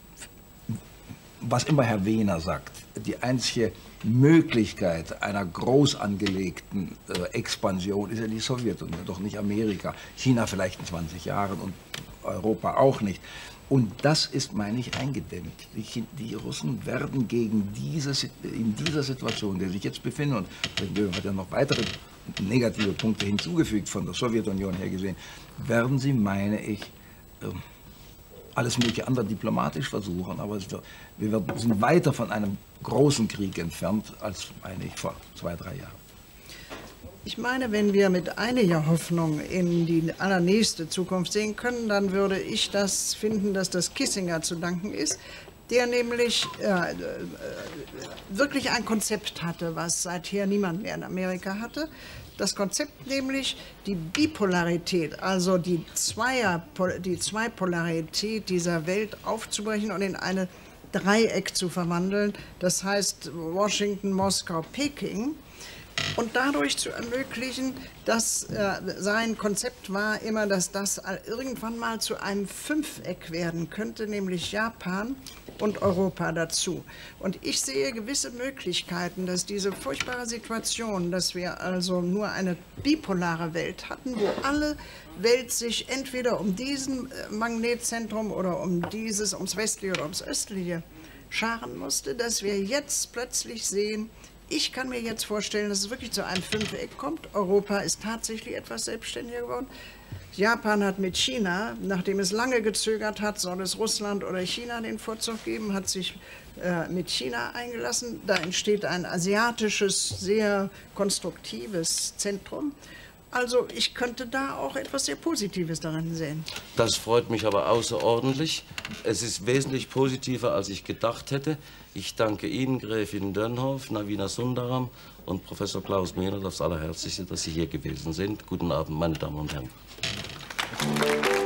E: was immer Herr Wehner sagt, die einzige Möglichkeit einer groß angelegten äh, Expansion ist ja die Sowjetunion, doch nicht Amerika. China vielleicht in zwanzig Jahren und Europa auch nicht. Und das ist, meine ich, eingedämmt. Die, Chin- die Russen werden gegen diese, Sit- in dieser Situation, in der sie sich jetzt befinden, und Böhm hat ja noch weitere negative Punkte hinzugefügt von der Sowjetunion her gesehen, werden sie, meine ich, ähm, alles mögliche andere diplomatisch versuchen, aber es wird, wir werden, sind weiter von einem großen Krieg entfernt als, meine ich, vor zwei, drei Jahren.
C: Ich meine, wenn wir mit einiger Hoffnung in die allernächste Zukunft sehen können, dann würde ich das finden, dass das Kissinger zu danken ist, der nämlich äh, äh, wirklich ein Konzept hatte, was seither niemand mehr in Amerika hatte. Das Konzept nämlich, die Bipolarität, also die, Zweier, die Zweipolarität dieser Welt aufzubrechen und in eine Dreieck zu verwandeln. Das heißt Washington, Moskau, Peking. Und dadurch zu ermöglichen, dass äh, sein Konzept war immer, dass das irgendwann mal zu einem Fünfeck werden könnte, nämlich Japan und Europa dazu. Und ich sehe gewisse Möglichkeiten, dass diese furchtbare Situation, dass wir also nur eine bipolare Welt hatten, wo alle Welt sich entweder um diesen Magnetzentrum oder um dieses, ums westliche oder ums östliche scharen musste, dass wir jetzt plötzlich sehen, ich kann mir jetzt vorstellen, dass es wirklich zu einem Fünfeck kommt. Europa ist tatsächlich etwas selbstständiger geworden. Japan hat mit China, nachdem es lange gezögert hat, soll es Russland oder China den Vorzug geben, hat sich äh, mit China eingelassen. Da entsteht ein asiatisches, sehr konstruktives Zentrum. Also ich könnte da auch etwas sehr Positives daran sehen.
B: Das freut mich aber außerordentlich. Es ist wesentlich positiver, als ich gedacht hätte. Ich danke Ihnen, Gräfin Dönhoff, Navina Sundaram und Professor Klaus Mehnert aufs Allerherzlichste, dass Sie hier gewesen sind. Guten Abend, meine Damen und Herren.